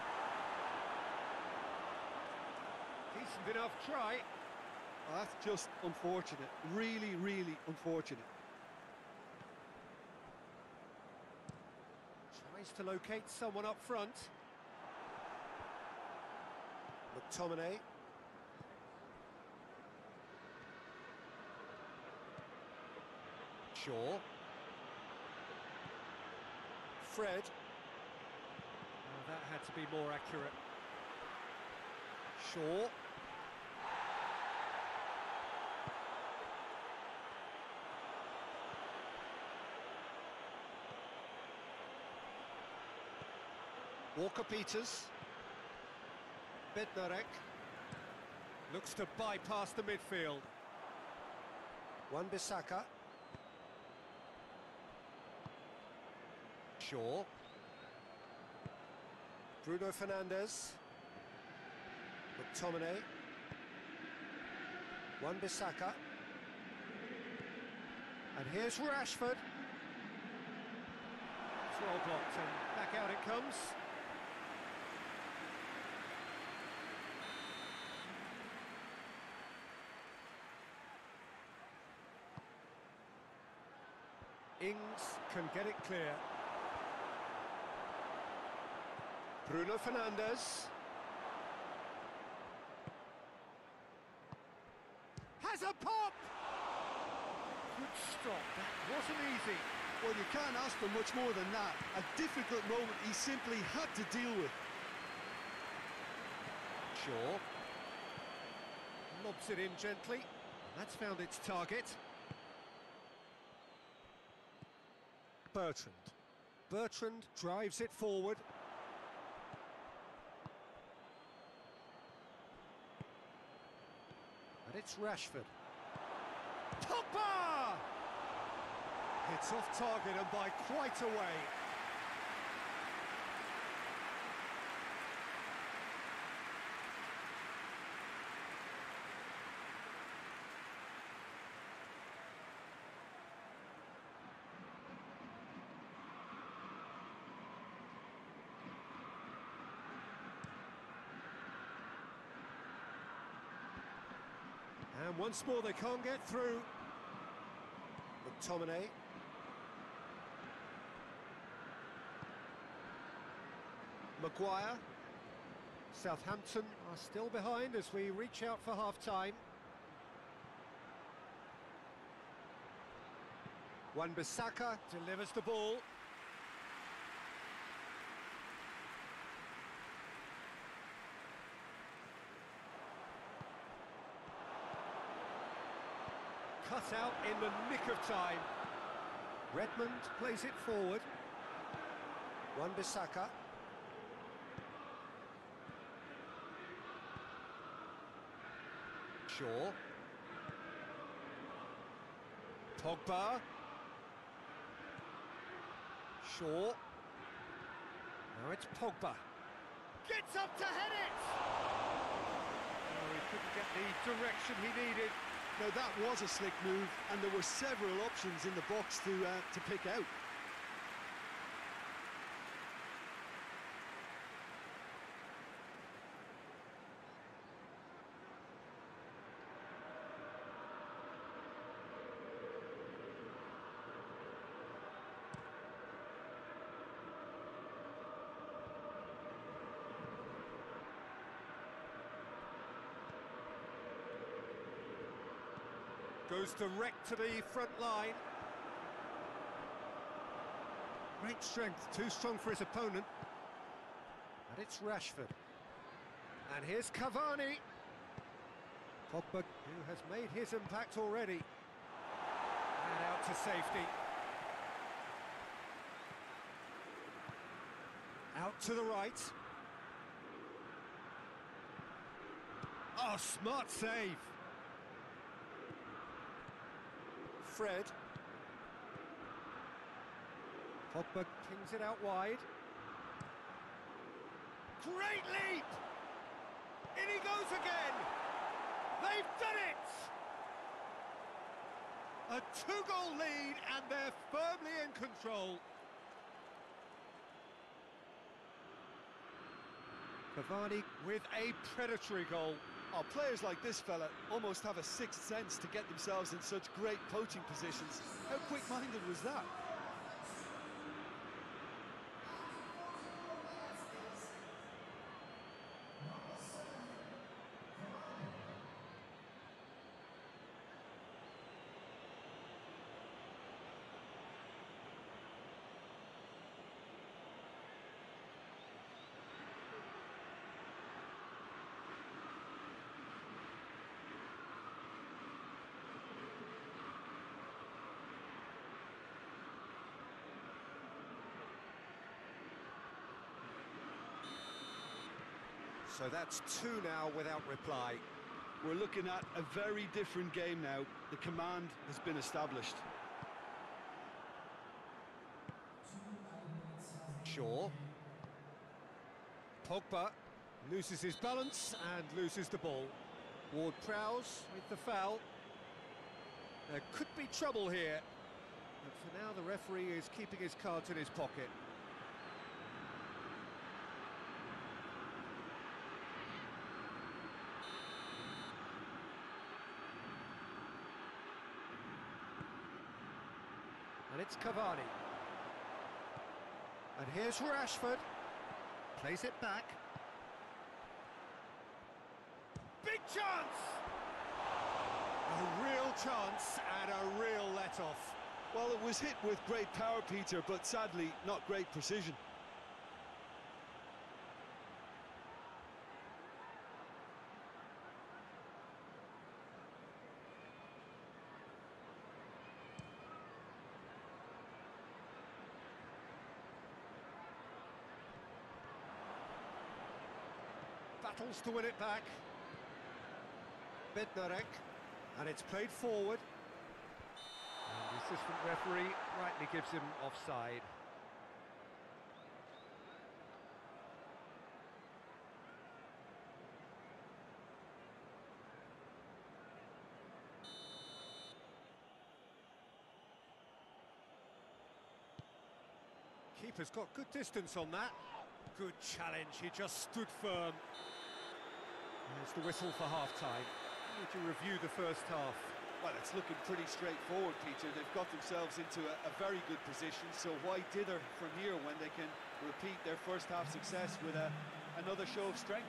Decent enough try. Oh, that's just unfortunate. Really, really unfortunate. Tries to locate someone up front. McTominay. Shaw. Fred. Oh, that had to be more accurate. Shaw. Walker-Peters. Bednarek looks to bypass the midfield. Wan-Bissaka. Shaw. Bruno Fernandes. McTominay. Wan-Bissaka. And here's Rashford. It's well blocked and back out it comes. Ings can get it clear. Bruno Fernandes. Has a pop! Good stop, that wasn't easy. Well, you can't ask for much more than that. A difficult moment he simply had to deal with. Shaw. Lobs it in gently. That's found its target. Bertrand. Bertrand drives it forward. And it's Rashford. Pogba! It's off target and by quite a way. And once more they can't get through. McTominay. Maguire. Southampton are still behind as we reach out for half-time. Wan-Bissaka delivers the ball. Cut out in the nick of time. Redmond plays it forward. Wan-Bissaka. Shaw. Pogba. Shaw. Now it's Pogba. Gets up to head it! Oh, he couldn't get the direction he needed. Now that was a slick move, and there were several options in the box to pick out. Goes direct to the front line. Great strength, too strong for his opponent. And it's Rashford. And here's Cavani. Pogba, who has made his impact already. And out to safety. Out to the right. Oh, smart save. Fred. Pogba kings it out wide. Great leap! In he goes again! They've done it! A two-goal lead and they're firmly in control. Cavani with a predatory goal. Oh, players like this fella almost have a sixth sense to get themselves in such great poaching positions. How quick-minded was that? So that's two now without reply. We're looking at a very different game now. The command has been established. Shaw. Pogba loses his balance and loses the ball. Ward-Prowse with the foul. There could be trouble here. But for now, the referee is keeping his cards in his pocket. And it's Cavani. And here's Rashford. Plays it back. Big chance! A real chance and a real let-off. Well, it was hit with great power, Peter, but sadly not great precision. Battles to win it back. Bednarek, and it's played forward. And the assistant referee rightly gives him offside. Keeper's got good distance on that. Good challenge, he just stood firm. There's the whistle for half-time. How would you review the first half? Well, it's looking pretty straightforward, Peter. They've got themselves into a very good position, so why dither from here when they can repeat their first half success with another show of strength?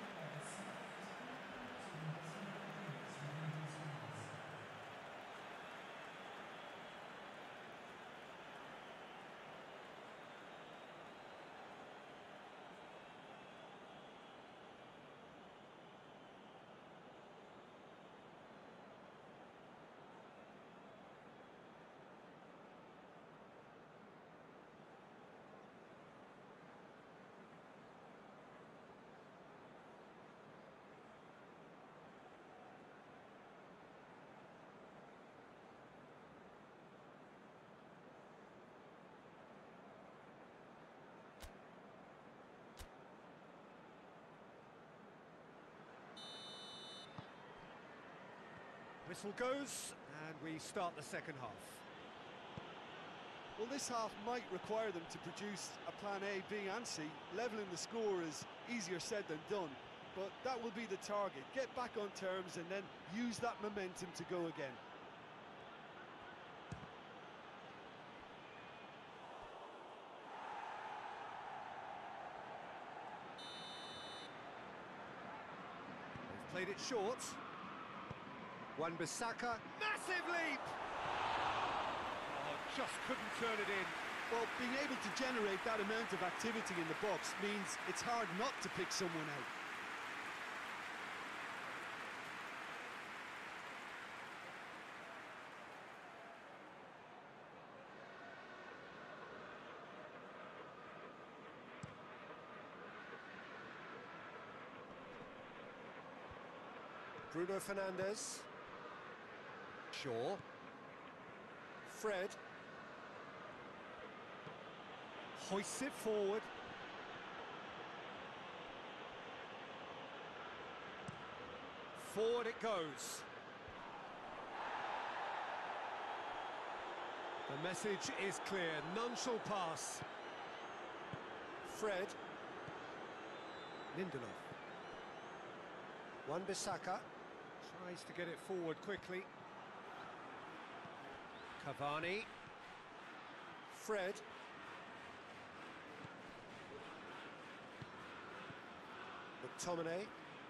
Whistle goes, and we start the second half. Well, this half might require them to produce a plan A, B and C. Levelling the score is easier said than done, but that will be the target. Get back on terms and then use that momentum to go again. They've played it short. Wan-Bissaka, massive leap! Oh, just couldn't turn it in. Well, being able to generate that amount of activity in the box means it's hard not to pick someone out. Bruno Fernandes. Shaw. Fred. Hoists it forward. Forward it goes. The message is clear, none shall pass. Fred. Lindelof. Wan-Bissaka tries to get it forward quickly. Cavani. Fred. McTominay.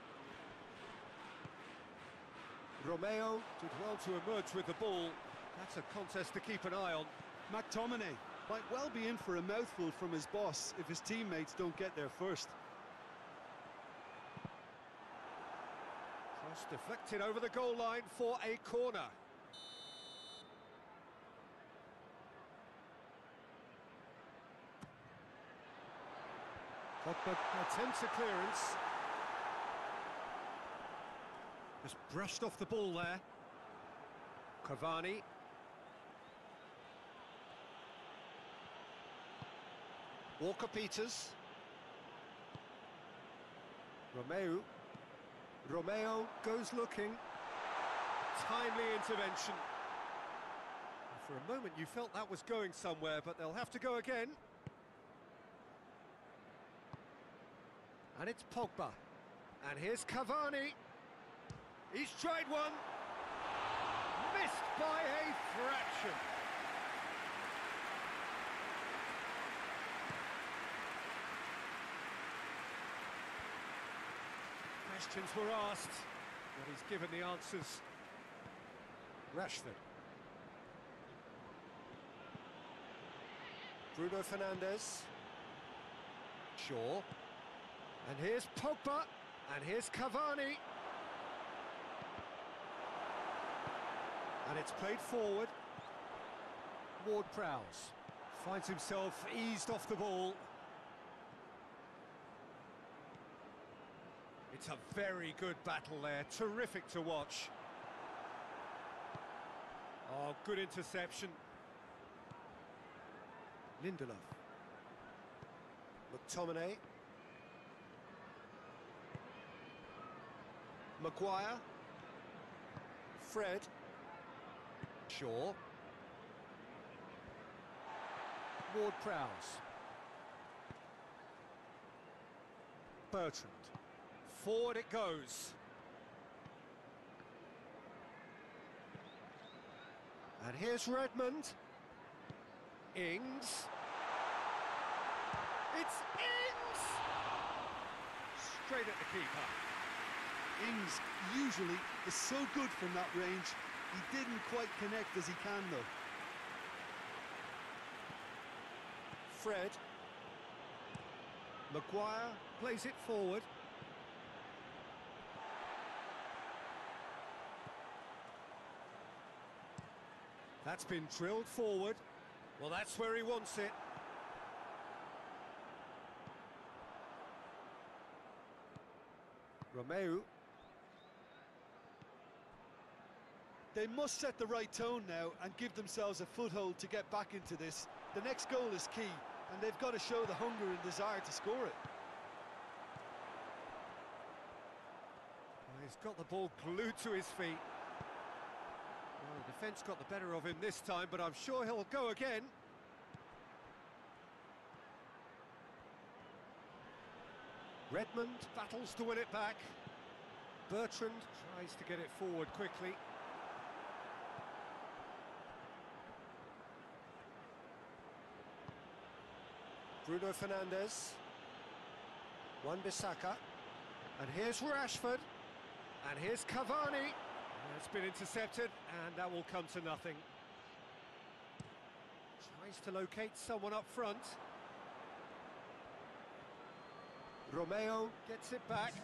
Romeo did well to emerge with the ball. That's a contest to keep an eye on. McTominay might well be in for a mouthful from his boss if his teammates don't get there first. Cross deflected over the goal line for a corner. Pogba attempts a clearance. Just brushed off the ball there. Cavani. Walker-Peters. Romeo goes looking. Timely intervention. For a moment you felt that was going somewhere, but they'll have to go again. And it's Pogba. And here's Cavani. He's tried one. Missed by a fraction. Questions were asked, but he's given the answers. Rashford. Bruno Fernandes. Shaw. And here's Pogba. And here's Cavani. And it's played forward. Ward-Prowse finds himself eased off the ball. It's a very good battle there, terrific to watch. Oh, good interception. Lindelof. McTominay. Maguire. Fred. Shaw. Ward-Prowse. Bertrand. Forward it goes. And here's Redmond. Ings. It's Ings! Straight at the keeper. Ings usually is so good from that range. He didn't quite connect as he can though. Fred. Maguire plays it forward. That's been drilled forward. Well, that's where he wants it. Romeu. They must set the right tone now and give themselves a foothold to get back into this. The next goal is key, and they've got to show the hunger and desire to score it. Well, he's got the ball glued to his feet. Well, the defence got the better of him this time, but I'm sure he'll go again. Redmond battles to win it back. Bertrand tries to get it forward quickly. Bruno Fernandes. Wan-Bissaka. And here's Rashford. And here's Cavani. It's been intercepted, and that will come to nothing. Tries to locate someone up front. Romeo gets it back.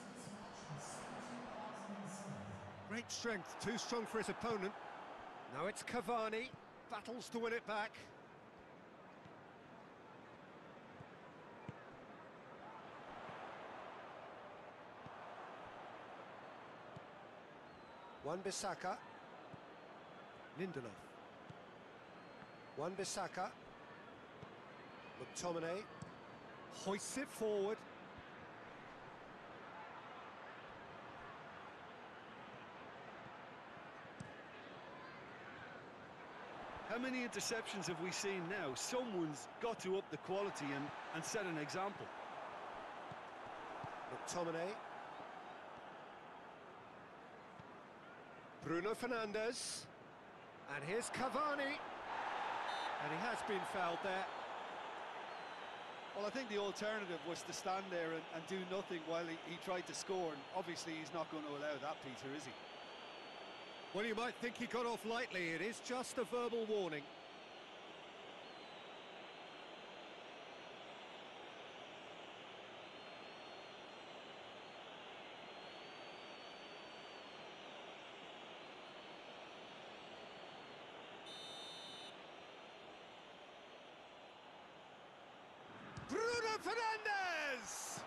Great strength, too strong for his opponent. Now it's Cavani, battles to win it back. Wan-Bissaka. Lindelof. Wan-Bissaka. McTominay hoists it forward. How many interceptions have we seen now? Someone's got to up the quality and set an example. McTominay. Bruno Fernandes. And here's Cavani. And he has been fouled there. Well, I think the alternative was to stand there and do nothing while he tried to score, and obviously he's not going to allow that, Peter, is he? Well, you might think he got off lightly. It is just a verbal warning. Bruno Fernandes!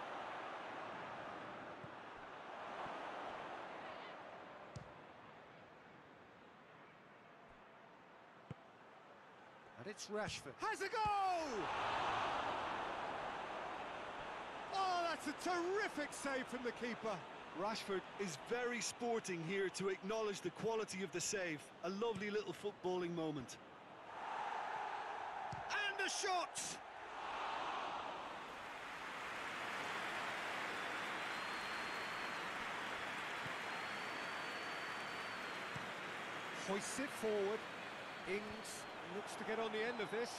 And it's Rashford. Has a goal! Oh, that's a terrific save from the keeper. Rashford is very sporting here to acknowledge the quality of the save. A lovely little footballing moment. And a shot! Hoists it forward. Ings looks to get on the end of this.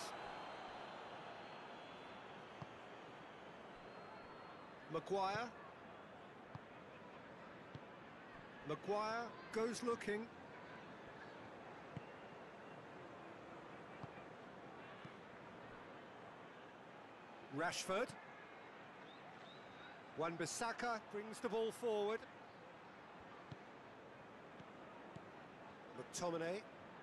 Maguire. Maguire goes looking. Rashford. Wan-Bissaka brings the ball forward. McTominay.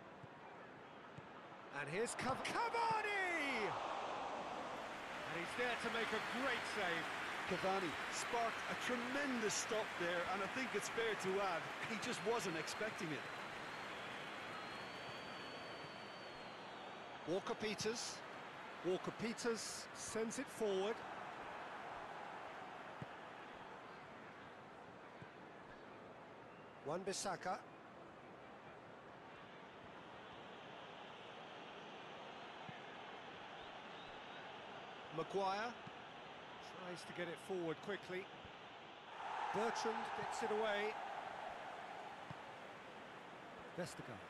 And here's Cavani! And he's there to make a great save. Cavani sparked a tremendous stop there, and I think it's fair to add, he just wasn't expecting it. Walker-Peters. Walker-Peters sends it forward. Wan-Bissaka. Maguire tries to get it forward quickly. Bertrand gets it away. Vestergaard.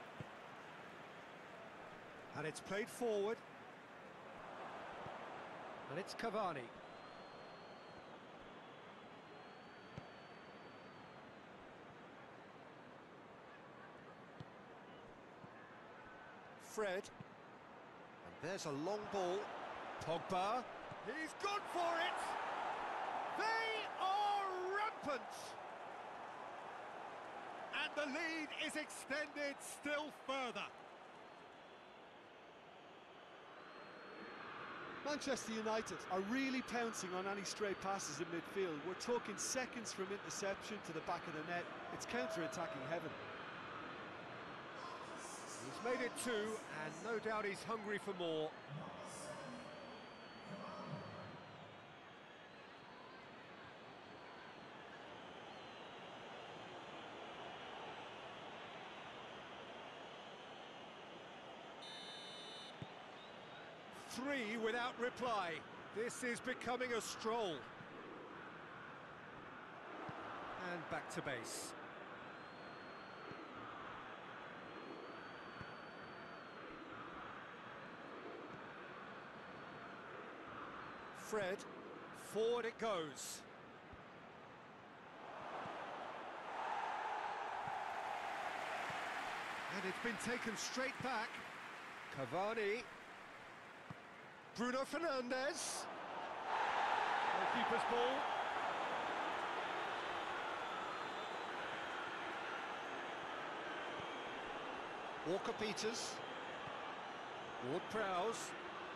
And it's played forward. And it's Cavani. Fred. And there's a long ball. Pogba. He's gone for it! They are rampant! And the lead is extended still further. Manchester United are really pouncing on any stray passes in midfield. We're talking seconds from interception to the back of the net. It's counter-attacking heaven. He's made it two, and no doubt he's hungry for more. Three without reply. This is becoming a stroll. And back to base. Fred, forward it goes. And it's been taken straight back. Cavani. Bruno Fernandes. Goalkeeper's ball. Walker-Peters. Ward-Prowse.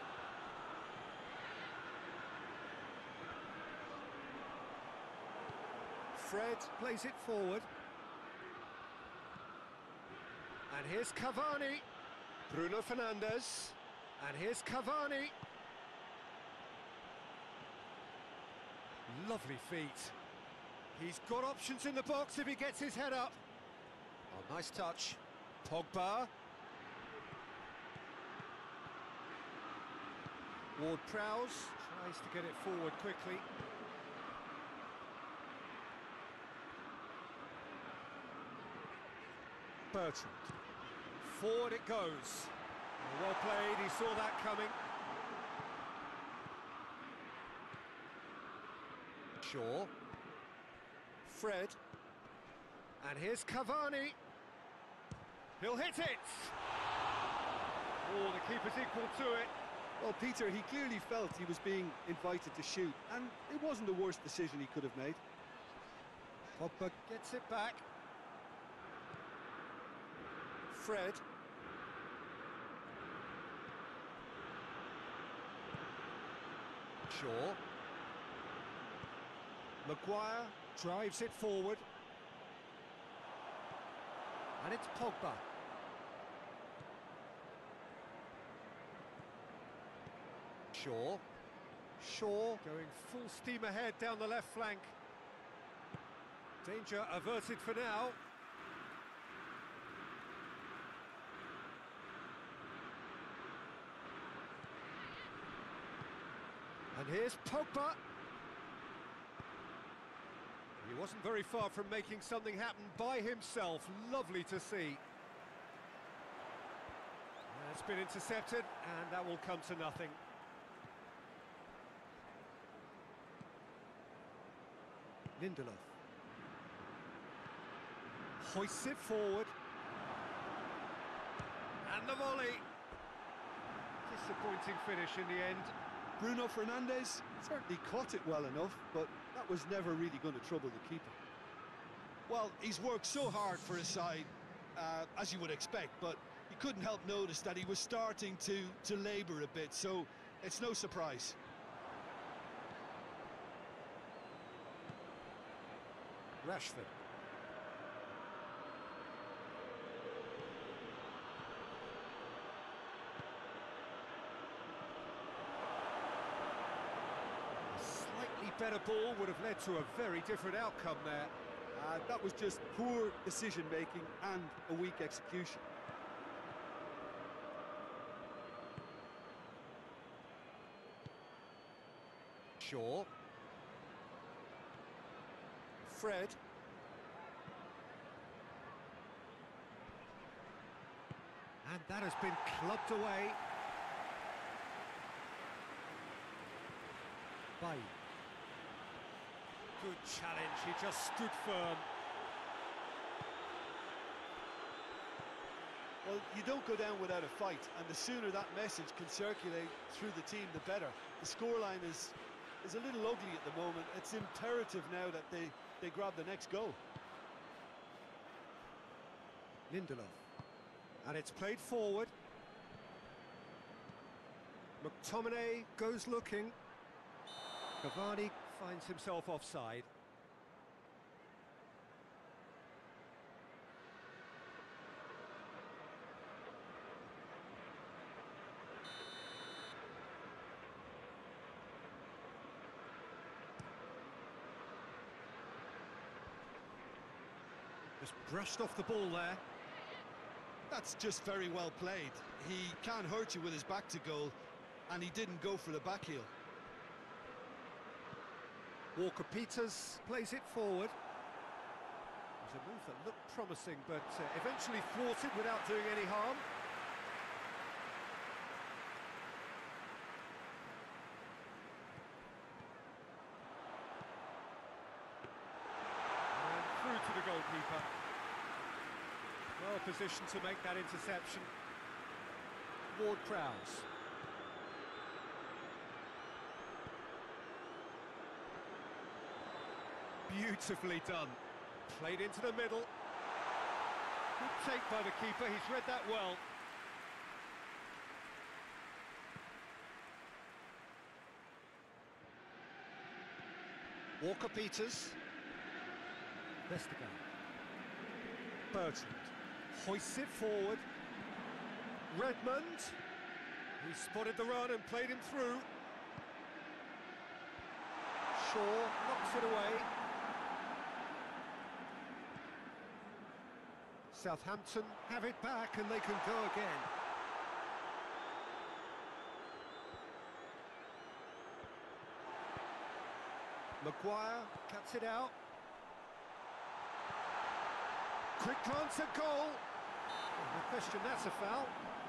Fred plays it forward. And here's Cavani. Bruno Fernandes. And here's Cavani. Lovely feet. He's got options in the box if he gets his head up. Oh, nice touch. Pogba. Ward-Prowse tries to get it forward quickly. Bertrand. Forward it goes. Well played, he saw that coming. Shaw. Fred. And here's Cavani. He'll hit it! Oh, the keeper's equal to it. Well, Peter, he clearly felt he was being invited to shoot, and it wasn't the worst decision he could have made. Pogba gets it back. Fred. Shaw. Maguire drives it forward. And it's Pogba. Shaw. Shaw going full steam ahead down the left flank. Danger averted for now. And here's Pogba. He wasn't very far from making something happen by himself. Lovely to see. It's been intercepted, and that will come to nothing. Lindelof. Hoists it forward. And the volley. Disappointing finish in the end. Bruno Fernandes certainly caught it well enough, but that was never really going to trouble the keeper. Well, he's worked so hard for his side, as you would expect, but you couldn't help notice that he was starting to labour a bit, so it's no surprise. Rashford. Slightly better ball would have led to a very different outcome there. That was just poor decision-making and a weak execution. Shaw. Fred. And that has been clubbed away. Bailly. Good challenge, he just stood firm. Well, you don't go down without a fight, and the sooner that message can circulate through the team, the better. The scoreline is a little ugly at the moment. It's imperative now that they grab the next goal. Lindelof. And it's played forward. McTominay goes looking. Cavani finds himself offside. Just brushed off the ball there. That's just very well played. He can't hurt you with his back to goal, and he didn't go for the back heel. Walker-Peters plays it forward. It was a move that looked promising, but eventually thwarted without doing any harm. And through to the goalkeeper. Well positioned to make that interception. Ward-Prowse. Beautifully done. Played into the middle. Good take by the keeper, he's read that well. Walker-Peters. Vestergaard. Bertrand. Hoists it forward. Redmond. He spotted the run and played him through. Shaw knocks it away. Southampton have it back and they can go again. Maguire cuts it out. Quick glance at goal. No question that's a foul.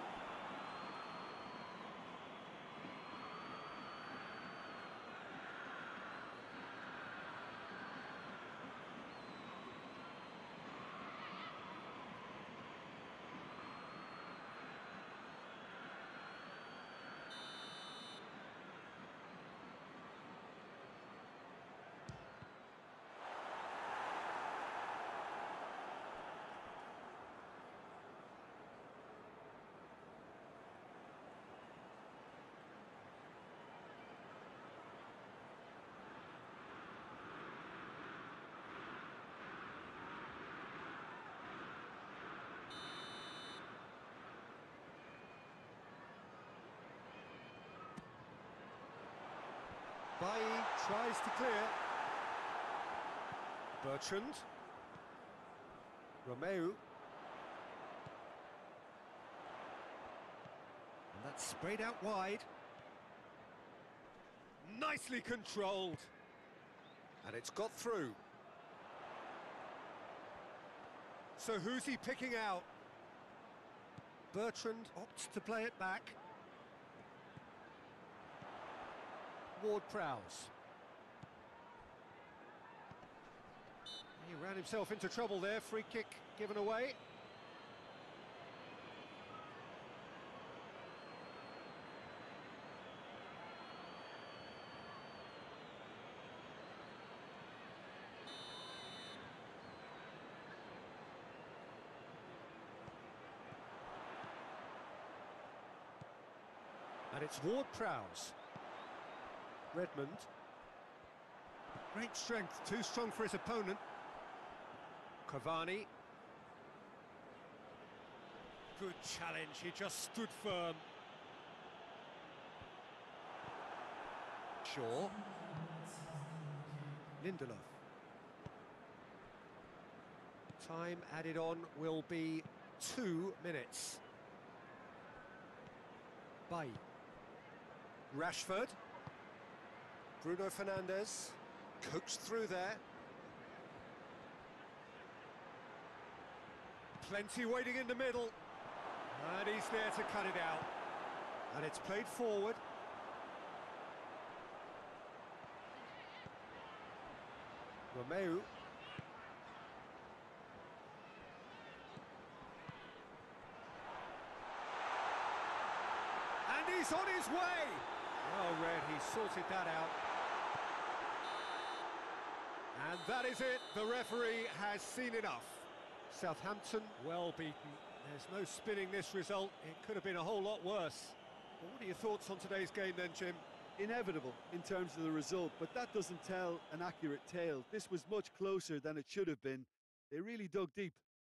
Bailly tries to clear. Bertrand. Romeu. And that's sprayed out wide. Nicely controlled. And it's got through. So who's he picking out? Bertrand opts to play it back. Ward-Prowse. He ran himself into trouble there, free kick given away. it's Ward-Prowse. Redmond. Great strength, too strong for his opponent. Cavani. Good challenge, he just stood firm. Shaw. Lindelof. Time added on will be 2 minutes. Bailly. Rashford. Bruno Fernandes. Coaxed through there. Plenty waiting in the middle. And he's there to cut it out. And it's played forward. Romeu. And he's on his way! Well read, he sorted that out. And that is it, the referee has seen enough. Southampton well beaten. There's no spinning this result, it could have been a whole lot worse. But what are your thoughts on today's game then, Jim? Inevitable in terms of the result, but that doesn't tell an accurate tale. This was much closer than it should have been. They really dug deep.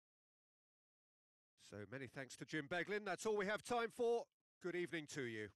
So many thanks to Jim Beglin. That's all we have time for. Good evening to you.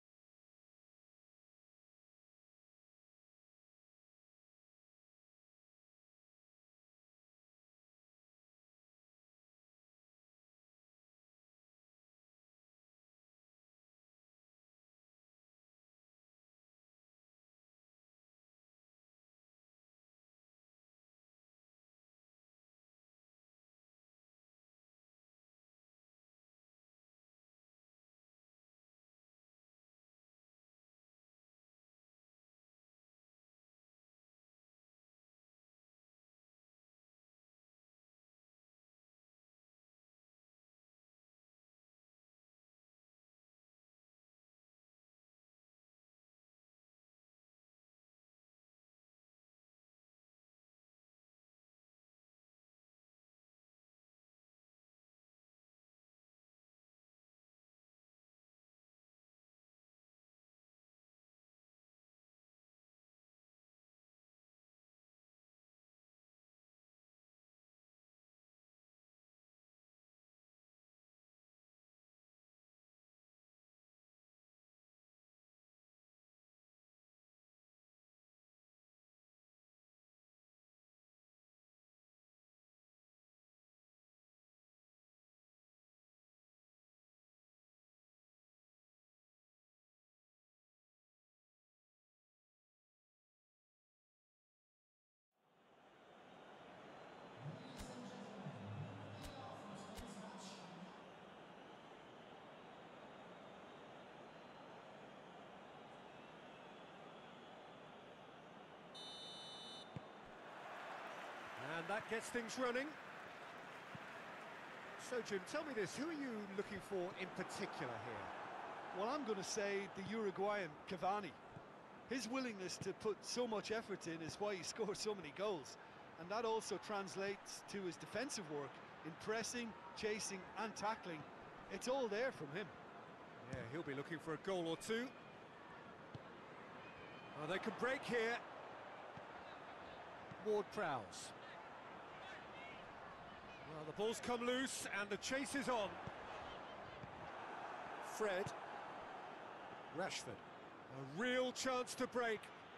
And that gets things running. So, Jim, tell me this, who are you looking for in particular here? Well, I'm going to say the Uruguayan Cavani. His willingness to put so much effort in is why he scores so many goals. And that also translates to his defensive work in pressing, chasing and tackling. It's all there from him. Yeah, he'll be looking for a goal or two. Oh, they can break here. Ward-Prowse. Well, the ball's come loose and the chase is on. Fred. Rashford. A real chance to break.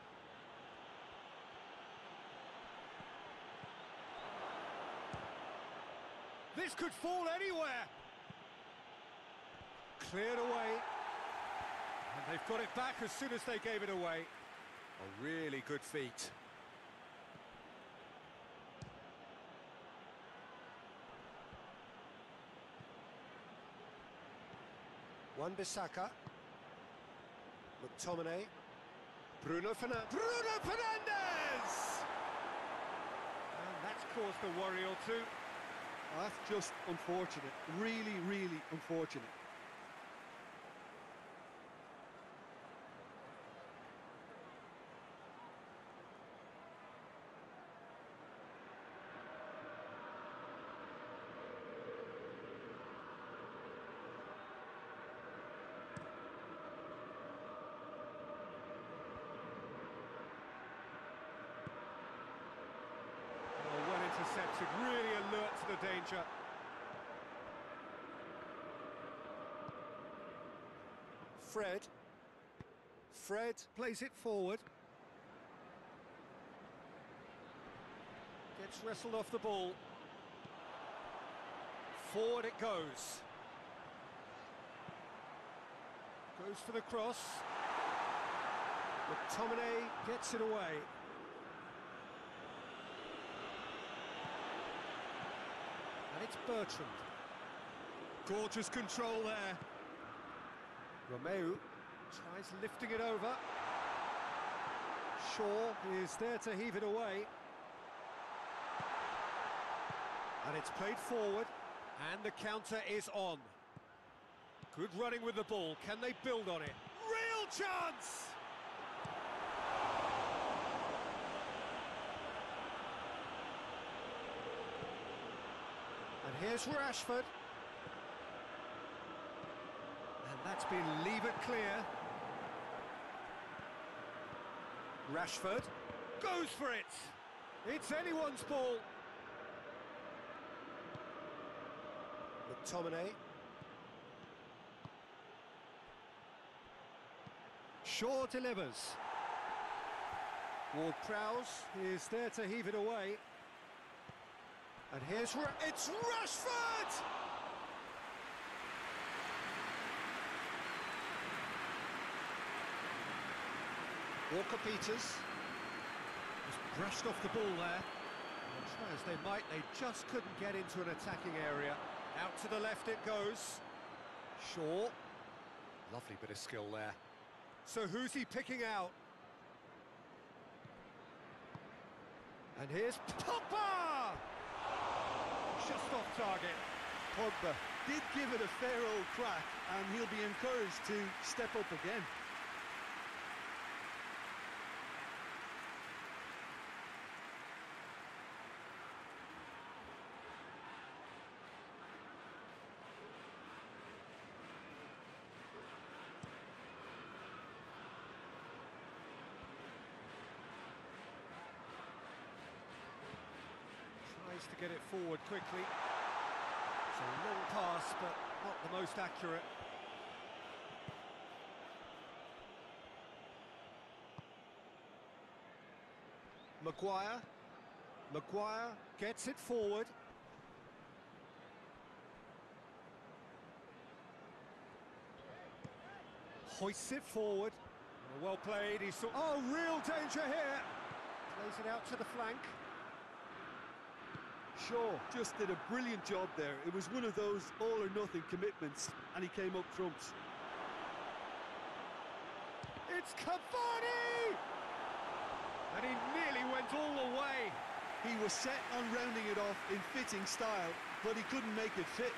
This could fall anywhere. Cleared away. And they've got it back as soon as they gave it away. A really good feat. Wan-Bissaka. McTominay. Bruno Fernandes. Bruno Fernandes! And that's caused a worry or two. That's just unfortunate. Really, really unfortunate. spotted, really alert to the danger. Fred plays it forward. Gets wrestled off the ball. Forward it goes. Goes for the cross. McTominay gets it away. And it's Bertrand. Gorgeous control there. Romeu tries lifting it over. Shaw is there to heave it away. And it's played forward, and the counter is on. Good running with the ball. Can they build on it? Real chance! And here's Rashford. And that's been levered clear. Rashford goes for it. It's anyone's ball. McTominay. Shaw delivers. Ward-Prowse is there to heave it away. And here's it's Rashford! Walker-Peters just brushed off the ball there. And try as they might, they just couldn't get into an attacking area. Out to the left it goes. Shaw. Lovely bit of skill there. So who's he picking out? And here's Pogba! Just off target. Pogba did give it a fair old crack, and he'll be encouraged to step up again. To get it forward quickly. It's a long pass, but not the most accurate. Maguire gets it forward. Hoists it forward. Well played. He saw. Oh, real danger here. Plays it out to the flank. Shaw just did a brilliant job there. It was one of those all-or-nothing commitments, and he came up trumps. It's Cavani! And he nearly went all the way. He was set on rounding it off in fitting style, but he couldn't make it fit.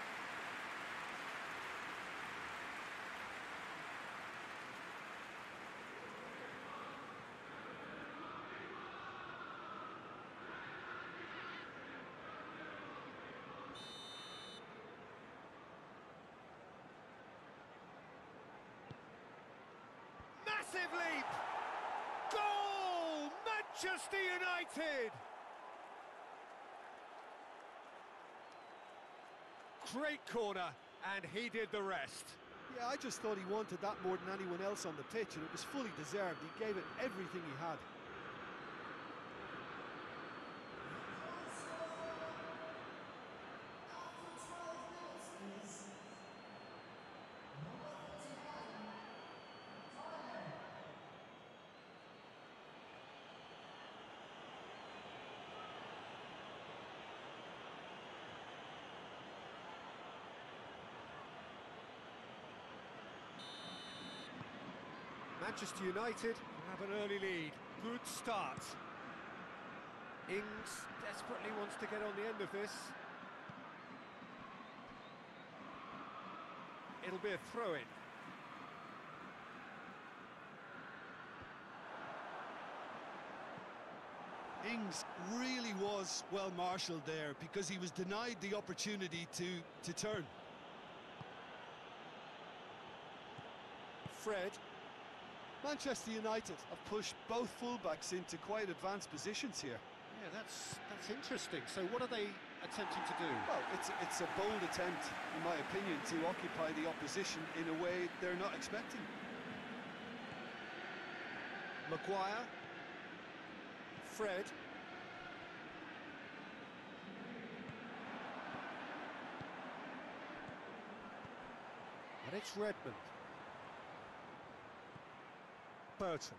Massive leap! Goal! Manchester United! Great corner, and he did the rest. Yeah, I just thought he wanted that more than anyone else on the pitch, and it was fully deserved. He gave it everything he had. Manchester United have an early lead. Good start. Ings desperately wants to get on the end of this. It'll be a throw-in. Ings really was well marshalled there, because he was denied the opportunity to turn. Fred. Manchester United have pushed both fullbacks into quite advanced positions here. Yeah, that's interesting. So what are they attempting to do? Well, it's a bold attempt, in my opinion, to occupy the opposition in a way they're not expecting. Maguire. Fred. And it's Redmond. Bertrand.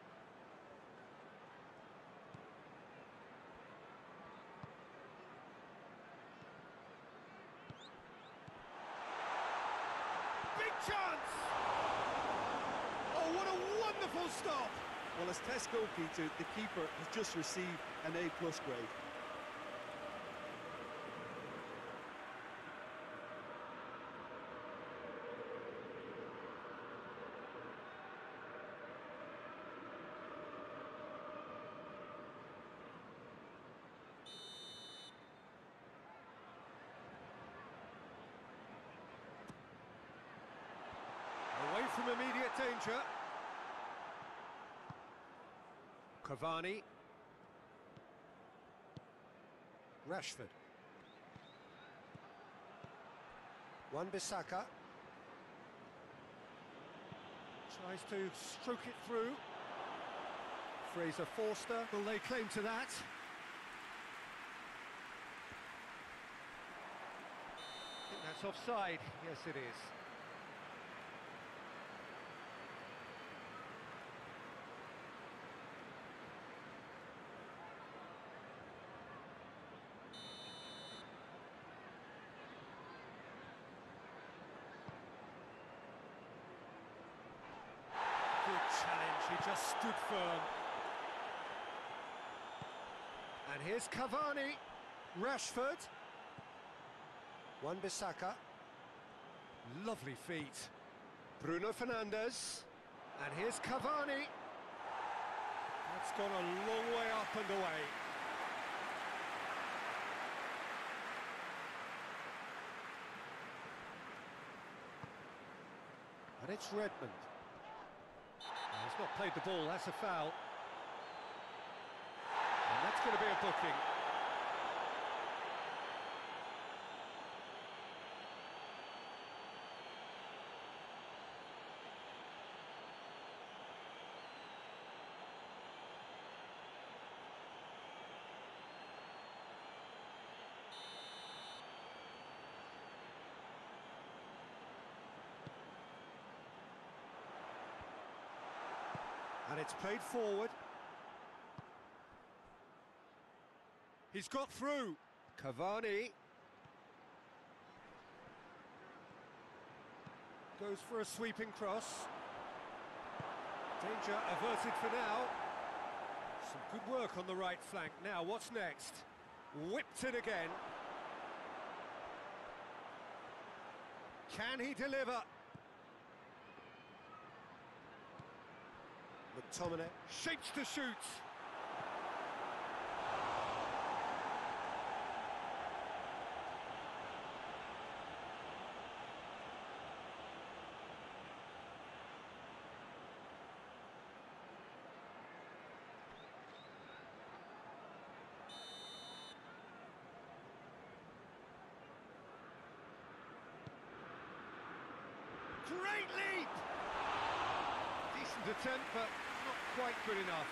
Big chance! Oh, what a wonderful stop! Well, as test goalkeeper, the keeper has just received an A+ grade. Away from immediate danger. Cavani. Rashford. Wan-Bissaka. Tries to stroke it through. Fraser Forster. Will they claim to that? I think that's offside. Yes, it is. Challenge, he just stood firm. And here's Cavani. Rashford. Wan-Bissaka. Lovely feet. Bruno Fernandes. And here's Cavani. That's gone a long way up and away. And it's Redmond. He's not played the ball, that's a foul. And that's going to be a booking. And it's played forward. He's got through. Cavani. Goes for a sweeping cross. Danger averted for now. Some good work on the right flank. Now, what's next? Whipped it again. Can he deliver? McTominay shapes to shoot. Great leap! Decent attempt, but not quite good enough.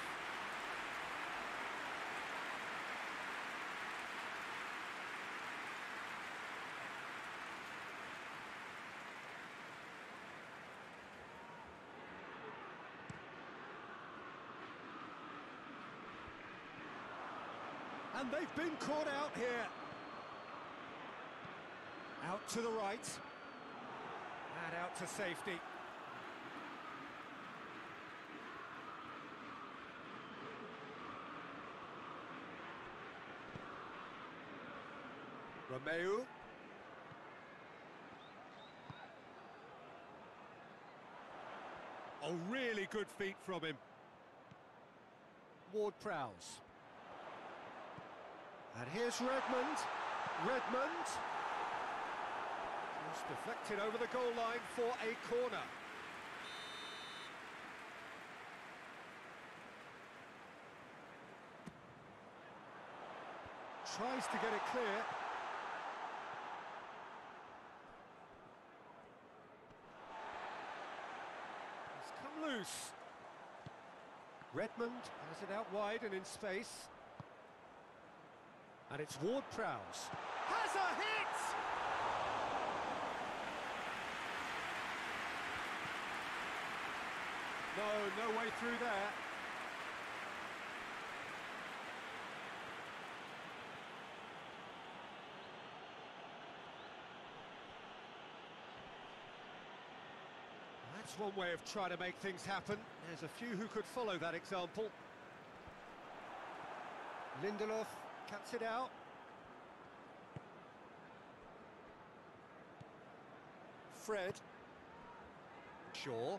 And they've been caught out here. Out to the right. And out to safety. Romeu. Oh, really good feet from him. Ward-Prowse. And here's Redmond. Redmond. Just deflected over the goal line for a corner. Tries to get it clear. It's come loose. Redmond has it out wide and in space. And it's Ward-Prowse. Has a hit! No way through there. That's one way of trying to make things happen. There's a few who could follow that example. Lindelof cuts it out. Fred. Shaw.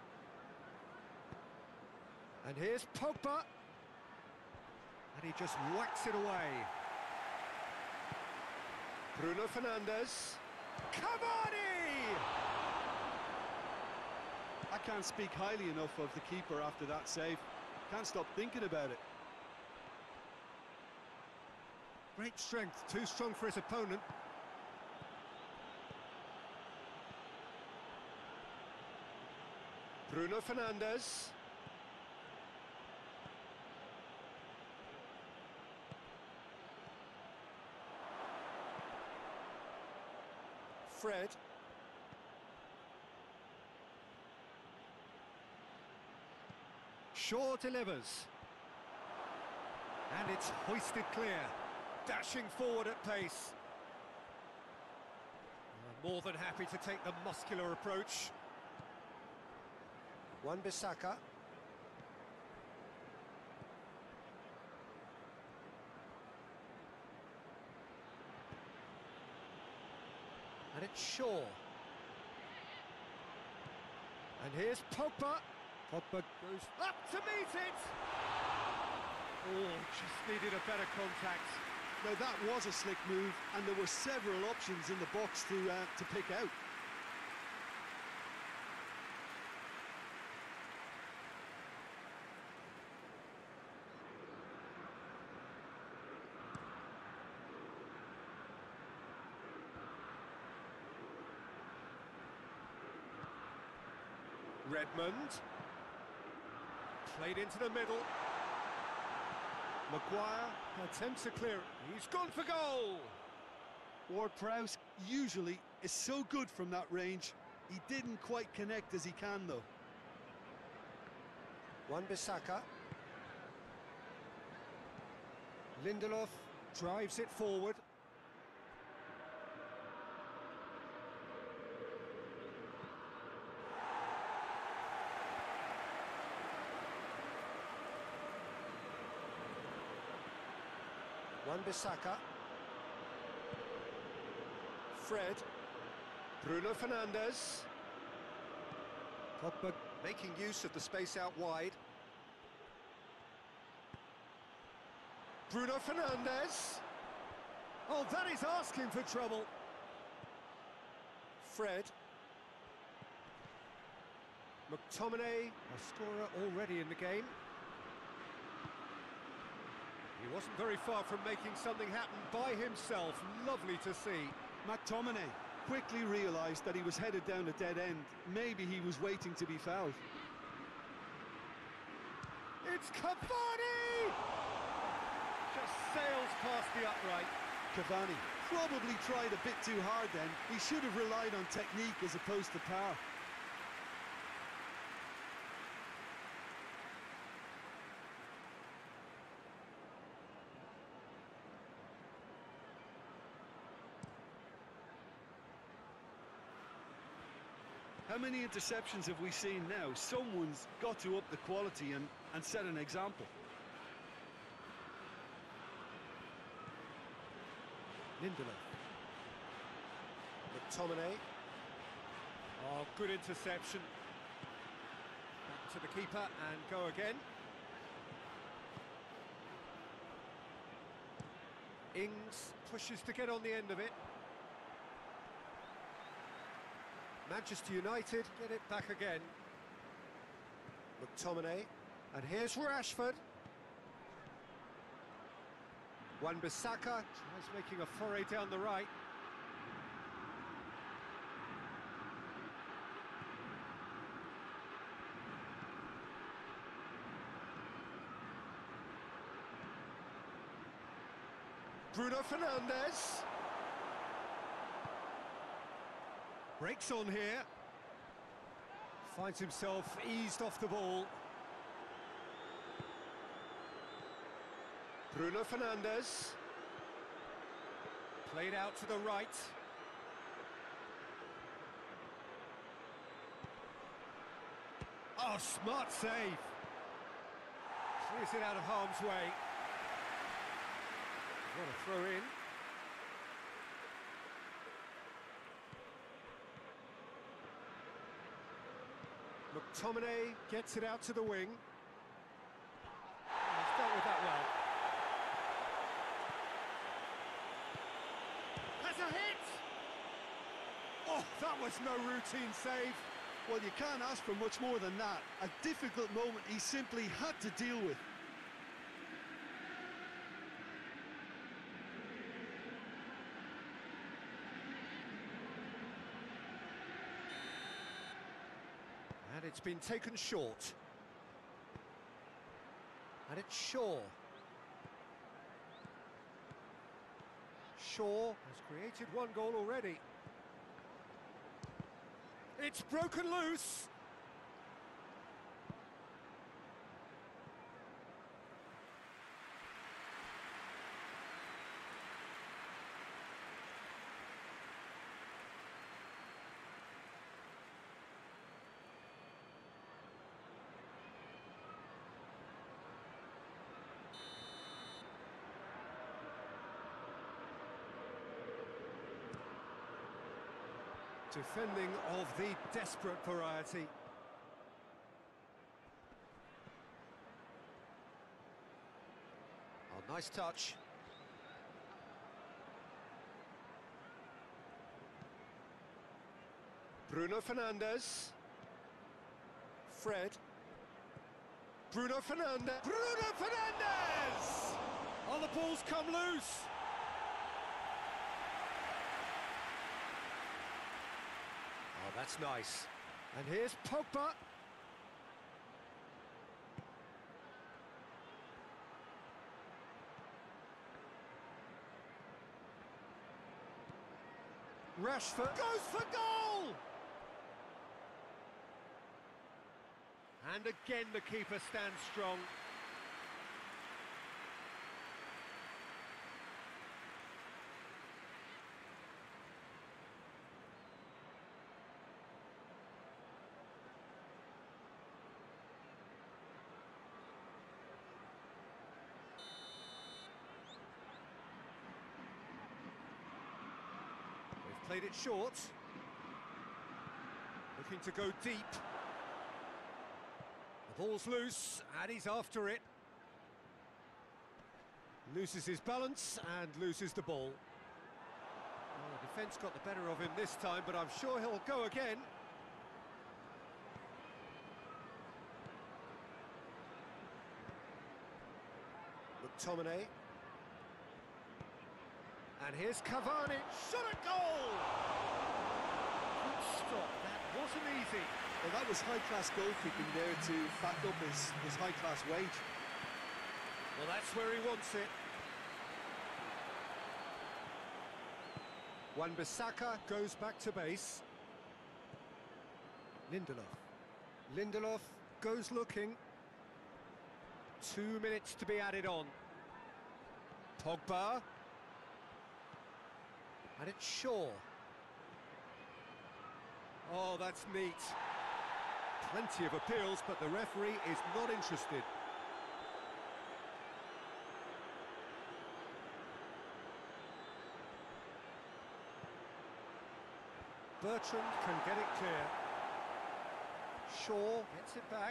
And here's Pogba. And he just whacks it away. Bruno Fernandes. Cavani! I can't speak highly enough of the keeper after that save. Can't stop thinking about it. Great strength, too strong for his opponent. Bruno Fernandes. Fred. Shaw delivers. And it's hoisted clear. Dashing forward at pace. More than happy to take the muscular approach. Wan-Bissaka. And it's Shaw. And here's Pogba. Pogba goes up to meet it. Oh, just needed a better contact. Now that was a slick move, and there were several options in the box to pick out. Redmond. Played into the middle. Maguire attempts to clear it. He's gone for goal! Ward-Prowse usually is so good from that range. He didn't quite connect as he can, though. Wan-Bissaka. Lindelof drives it forward. Wan-Bissaka. Fred. Bruno Fernandes. Pogba making use of the space out wide. Bruno Fernandes. Oh, that is asking for trouble. Fred. McTominay, a scorer already in the game. He wasn't very far from making something happen by himself. Lovely to see. McTominay quickly realised that he was headed down a dead end. Maybe he was waiting to be fouled. It's Cavani! Just sails past the upright. Cavani probably tried a bit too hard then. He should have relied on technique as opposed to power. How many interceptions have we seen now? Someone's got to up the quality and set an example. Lindelof. McTominay. Oh, good interception. Back to the keeper and go again. Ings pushes to get on the end of it. Manchester United get it back again. McTominay. And here's Rashford. Wan-Bissaka tries making a foray down the right. Bruno Fernandes. Breaks on here. Finds himself eased off the ball. Bruno Fernandes. Played out to the right. Oh, smart save. Clears it out of harm's way. What a throw in. McTominay gets it out to the wing. He's dealt with that well. Has a hit! Oh, that was no routine save. Well, you can't ask for much more than that. A difficult moment he simply had to deal with. And it's been taken short. And it's Shaw. Shaw has created one goal already. It's broken loose. Defending of the desperate variety. Oh, nice touch. Bruno Fernandes. Fred. Bruno Fernandes. Bruno Fernandes! Oh, the ball's come loose. Oh, that's nice. And here's Pogba. Rashford goes for goal! And again the keeper stands strong. Played it short. Looking to go deep. The ball's loose, and he's after it. Loses his balance and loses the ball. Well, the defence got the better of him this time, but I'm sure he'll go again. McTominay. And here's Cavani, shot at goal! Good stop, that wasn't easy. Well, that was high-class goalkeeping there to back up his high-class wage. Well, that's where he wants it. Wan-Bissaka goes back to base. Lindelof. Lindelof goes looking. 2 minutes to be added on. Pogba. And it's Shaw. Oh, that's neat. Plenty of appeals, but the referee is not interested. Bertrand can get it clear. Shaw gets it back.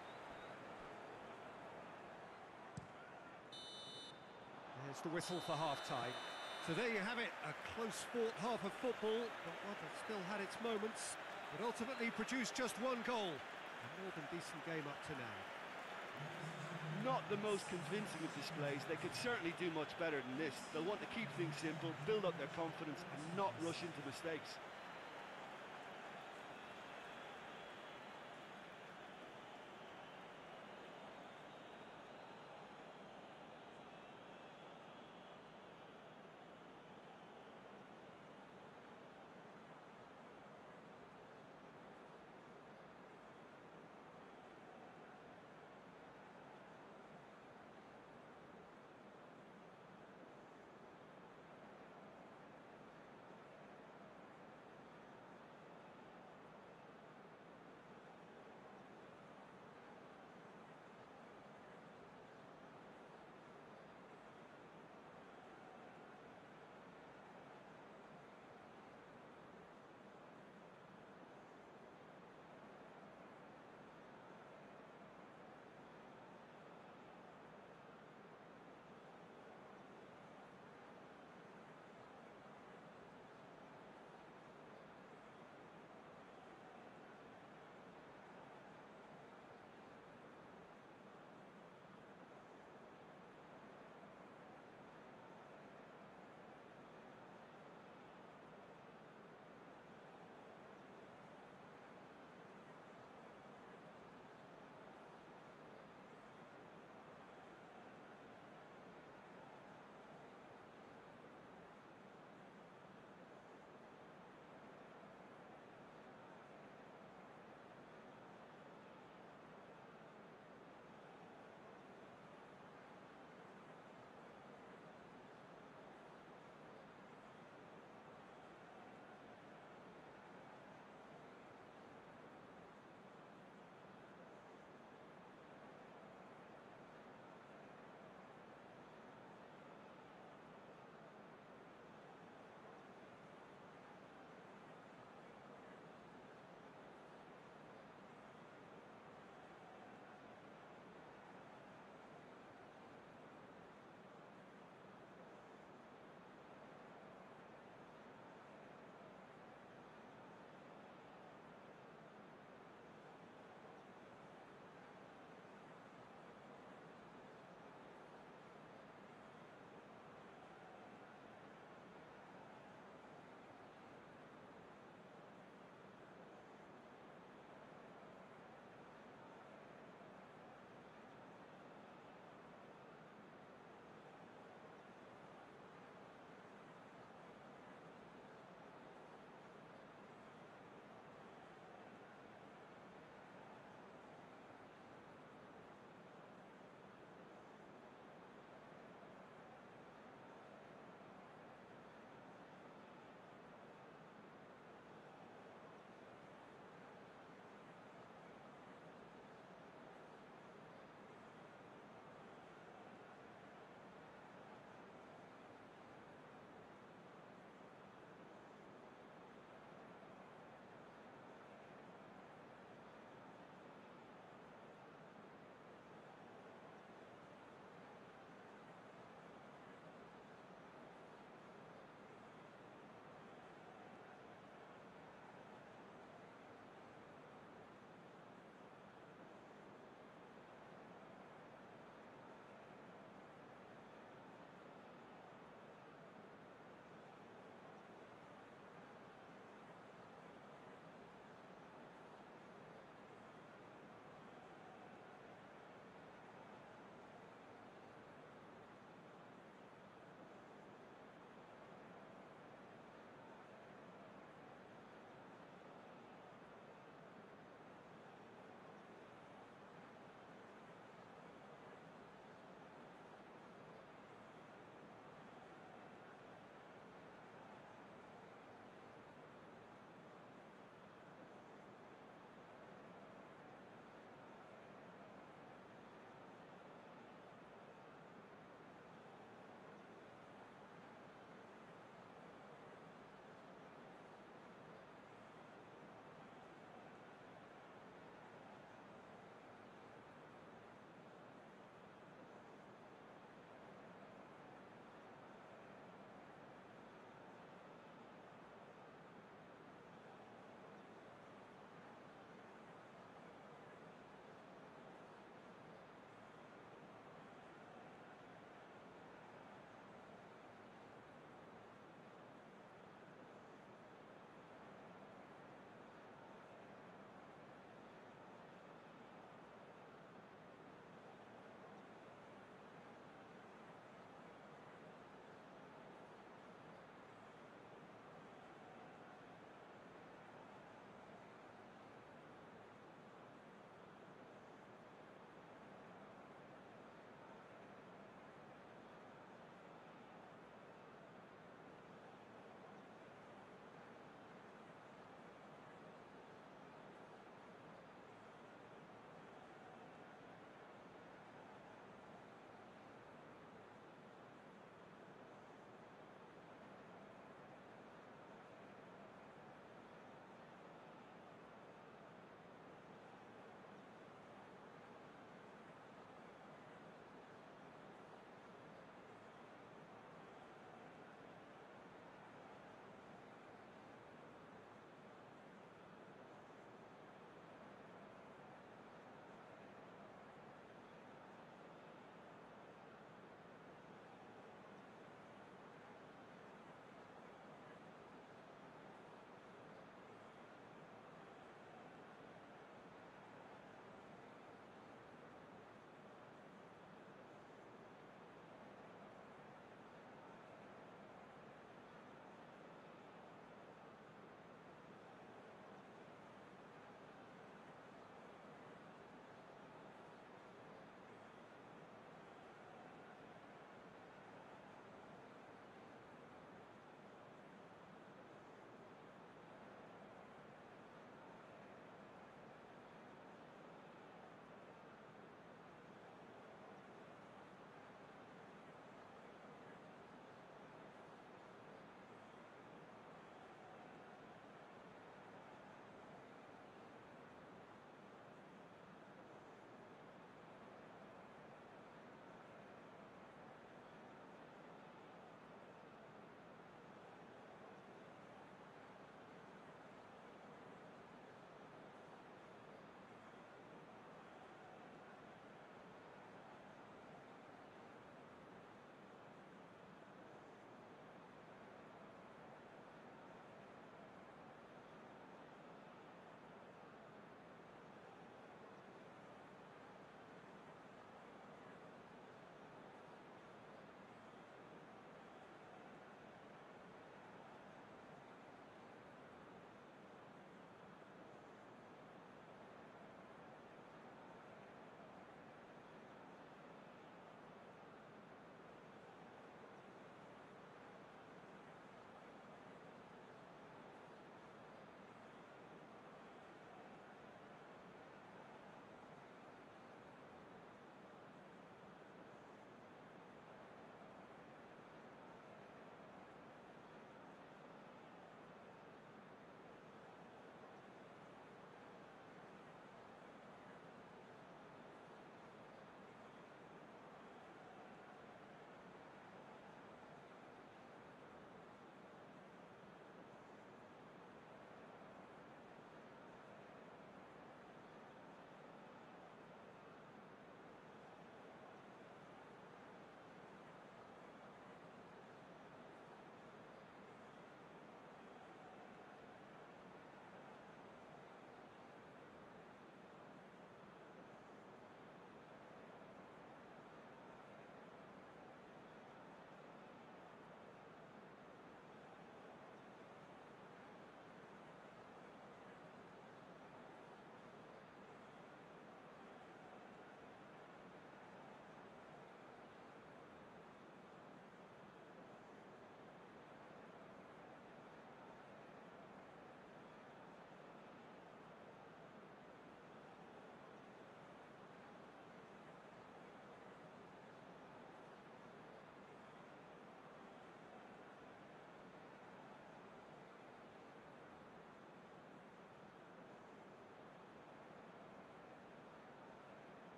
There's the whistle for half-time. So there you have it, a close-fought half of football, but one that still had its moments, but ultimately produced just one goal. A more than decent game up to now. not the most convincing of displays. They could certainly do much better than this. They'll want to keep things simple, build up their confidence and not rush into mistakes.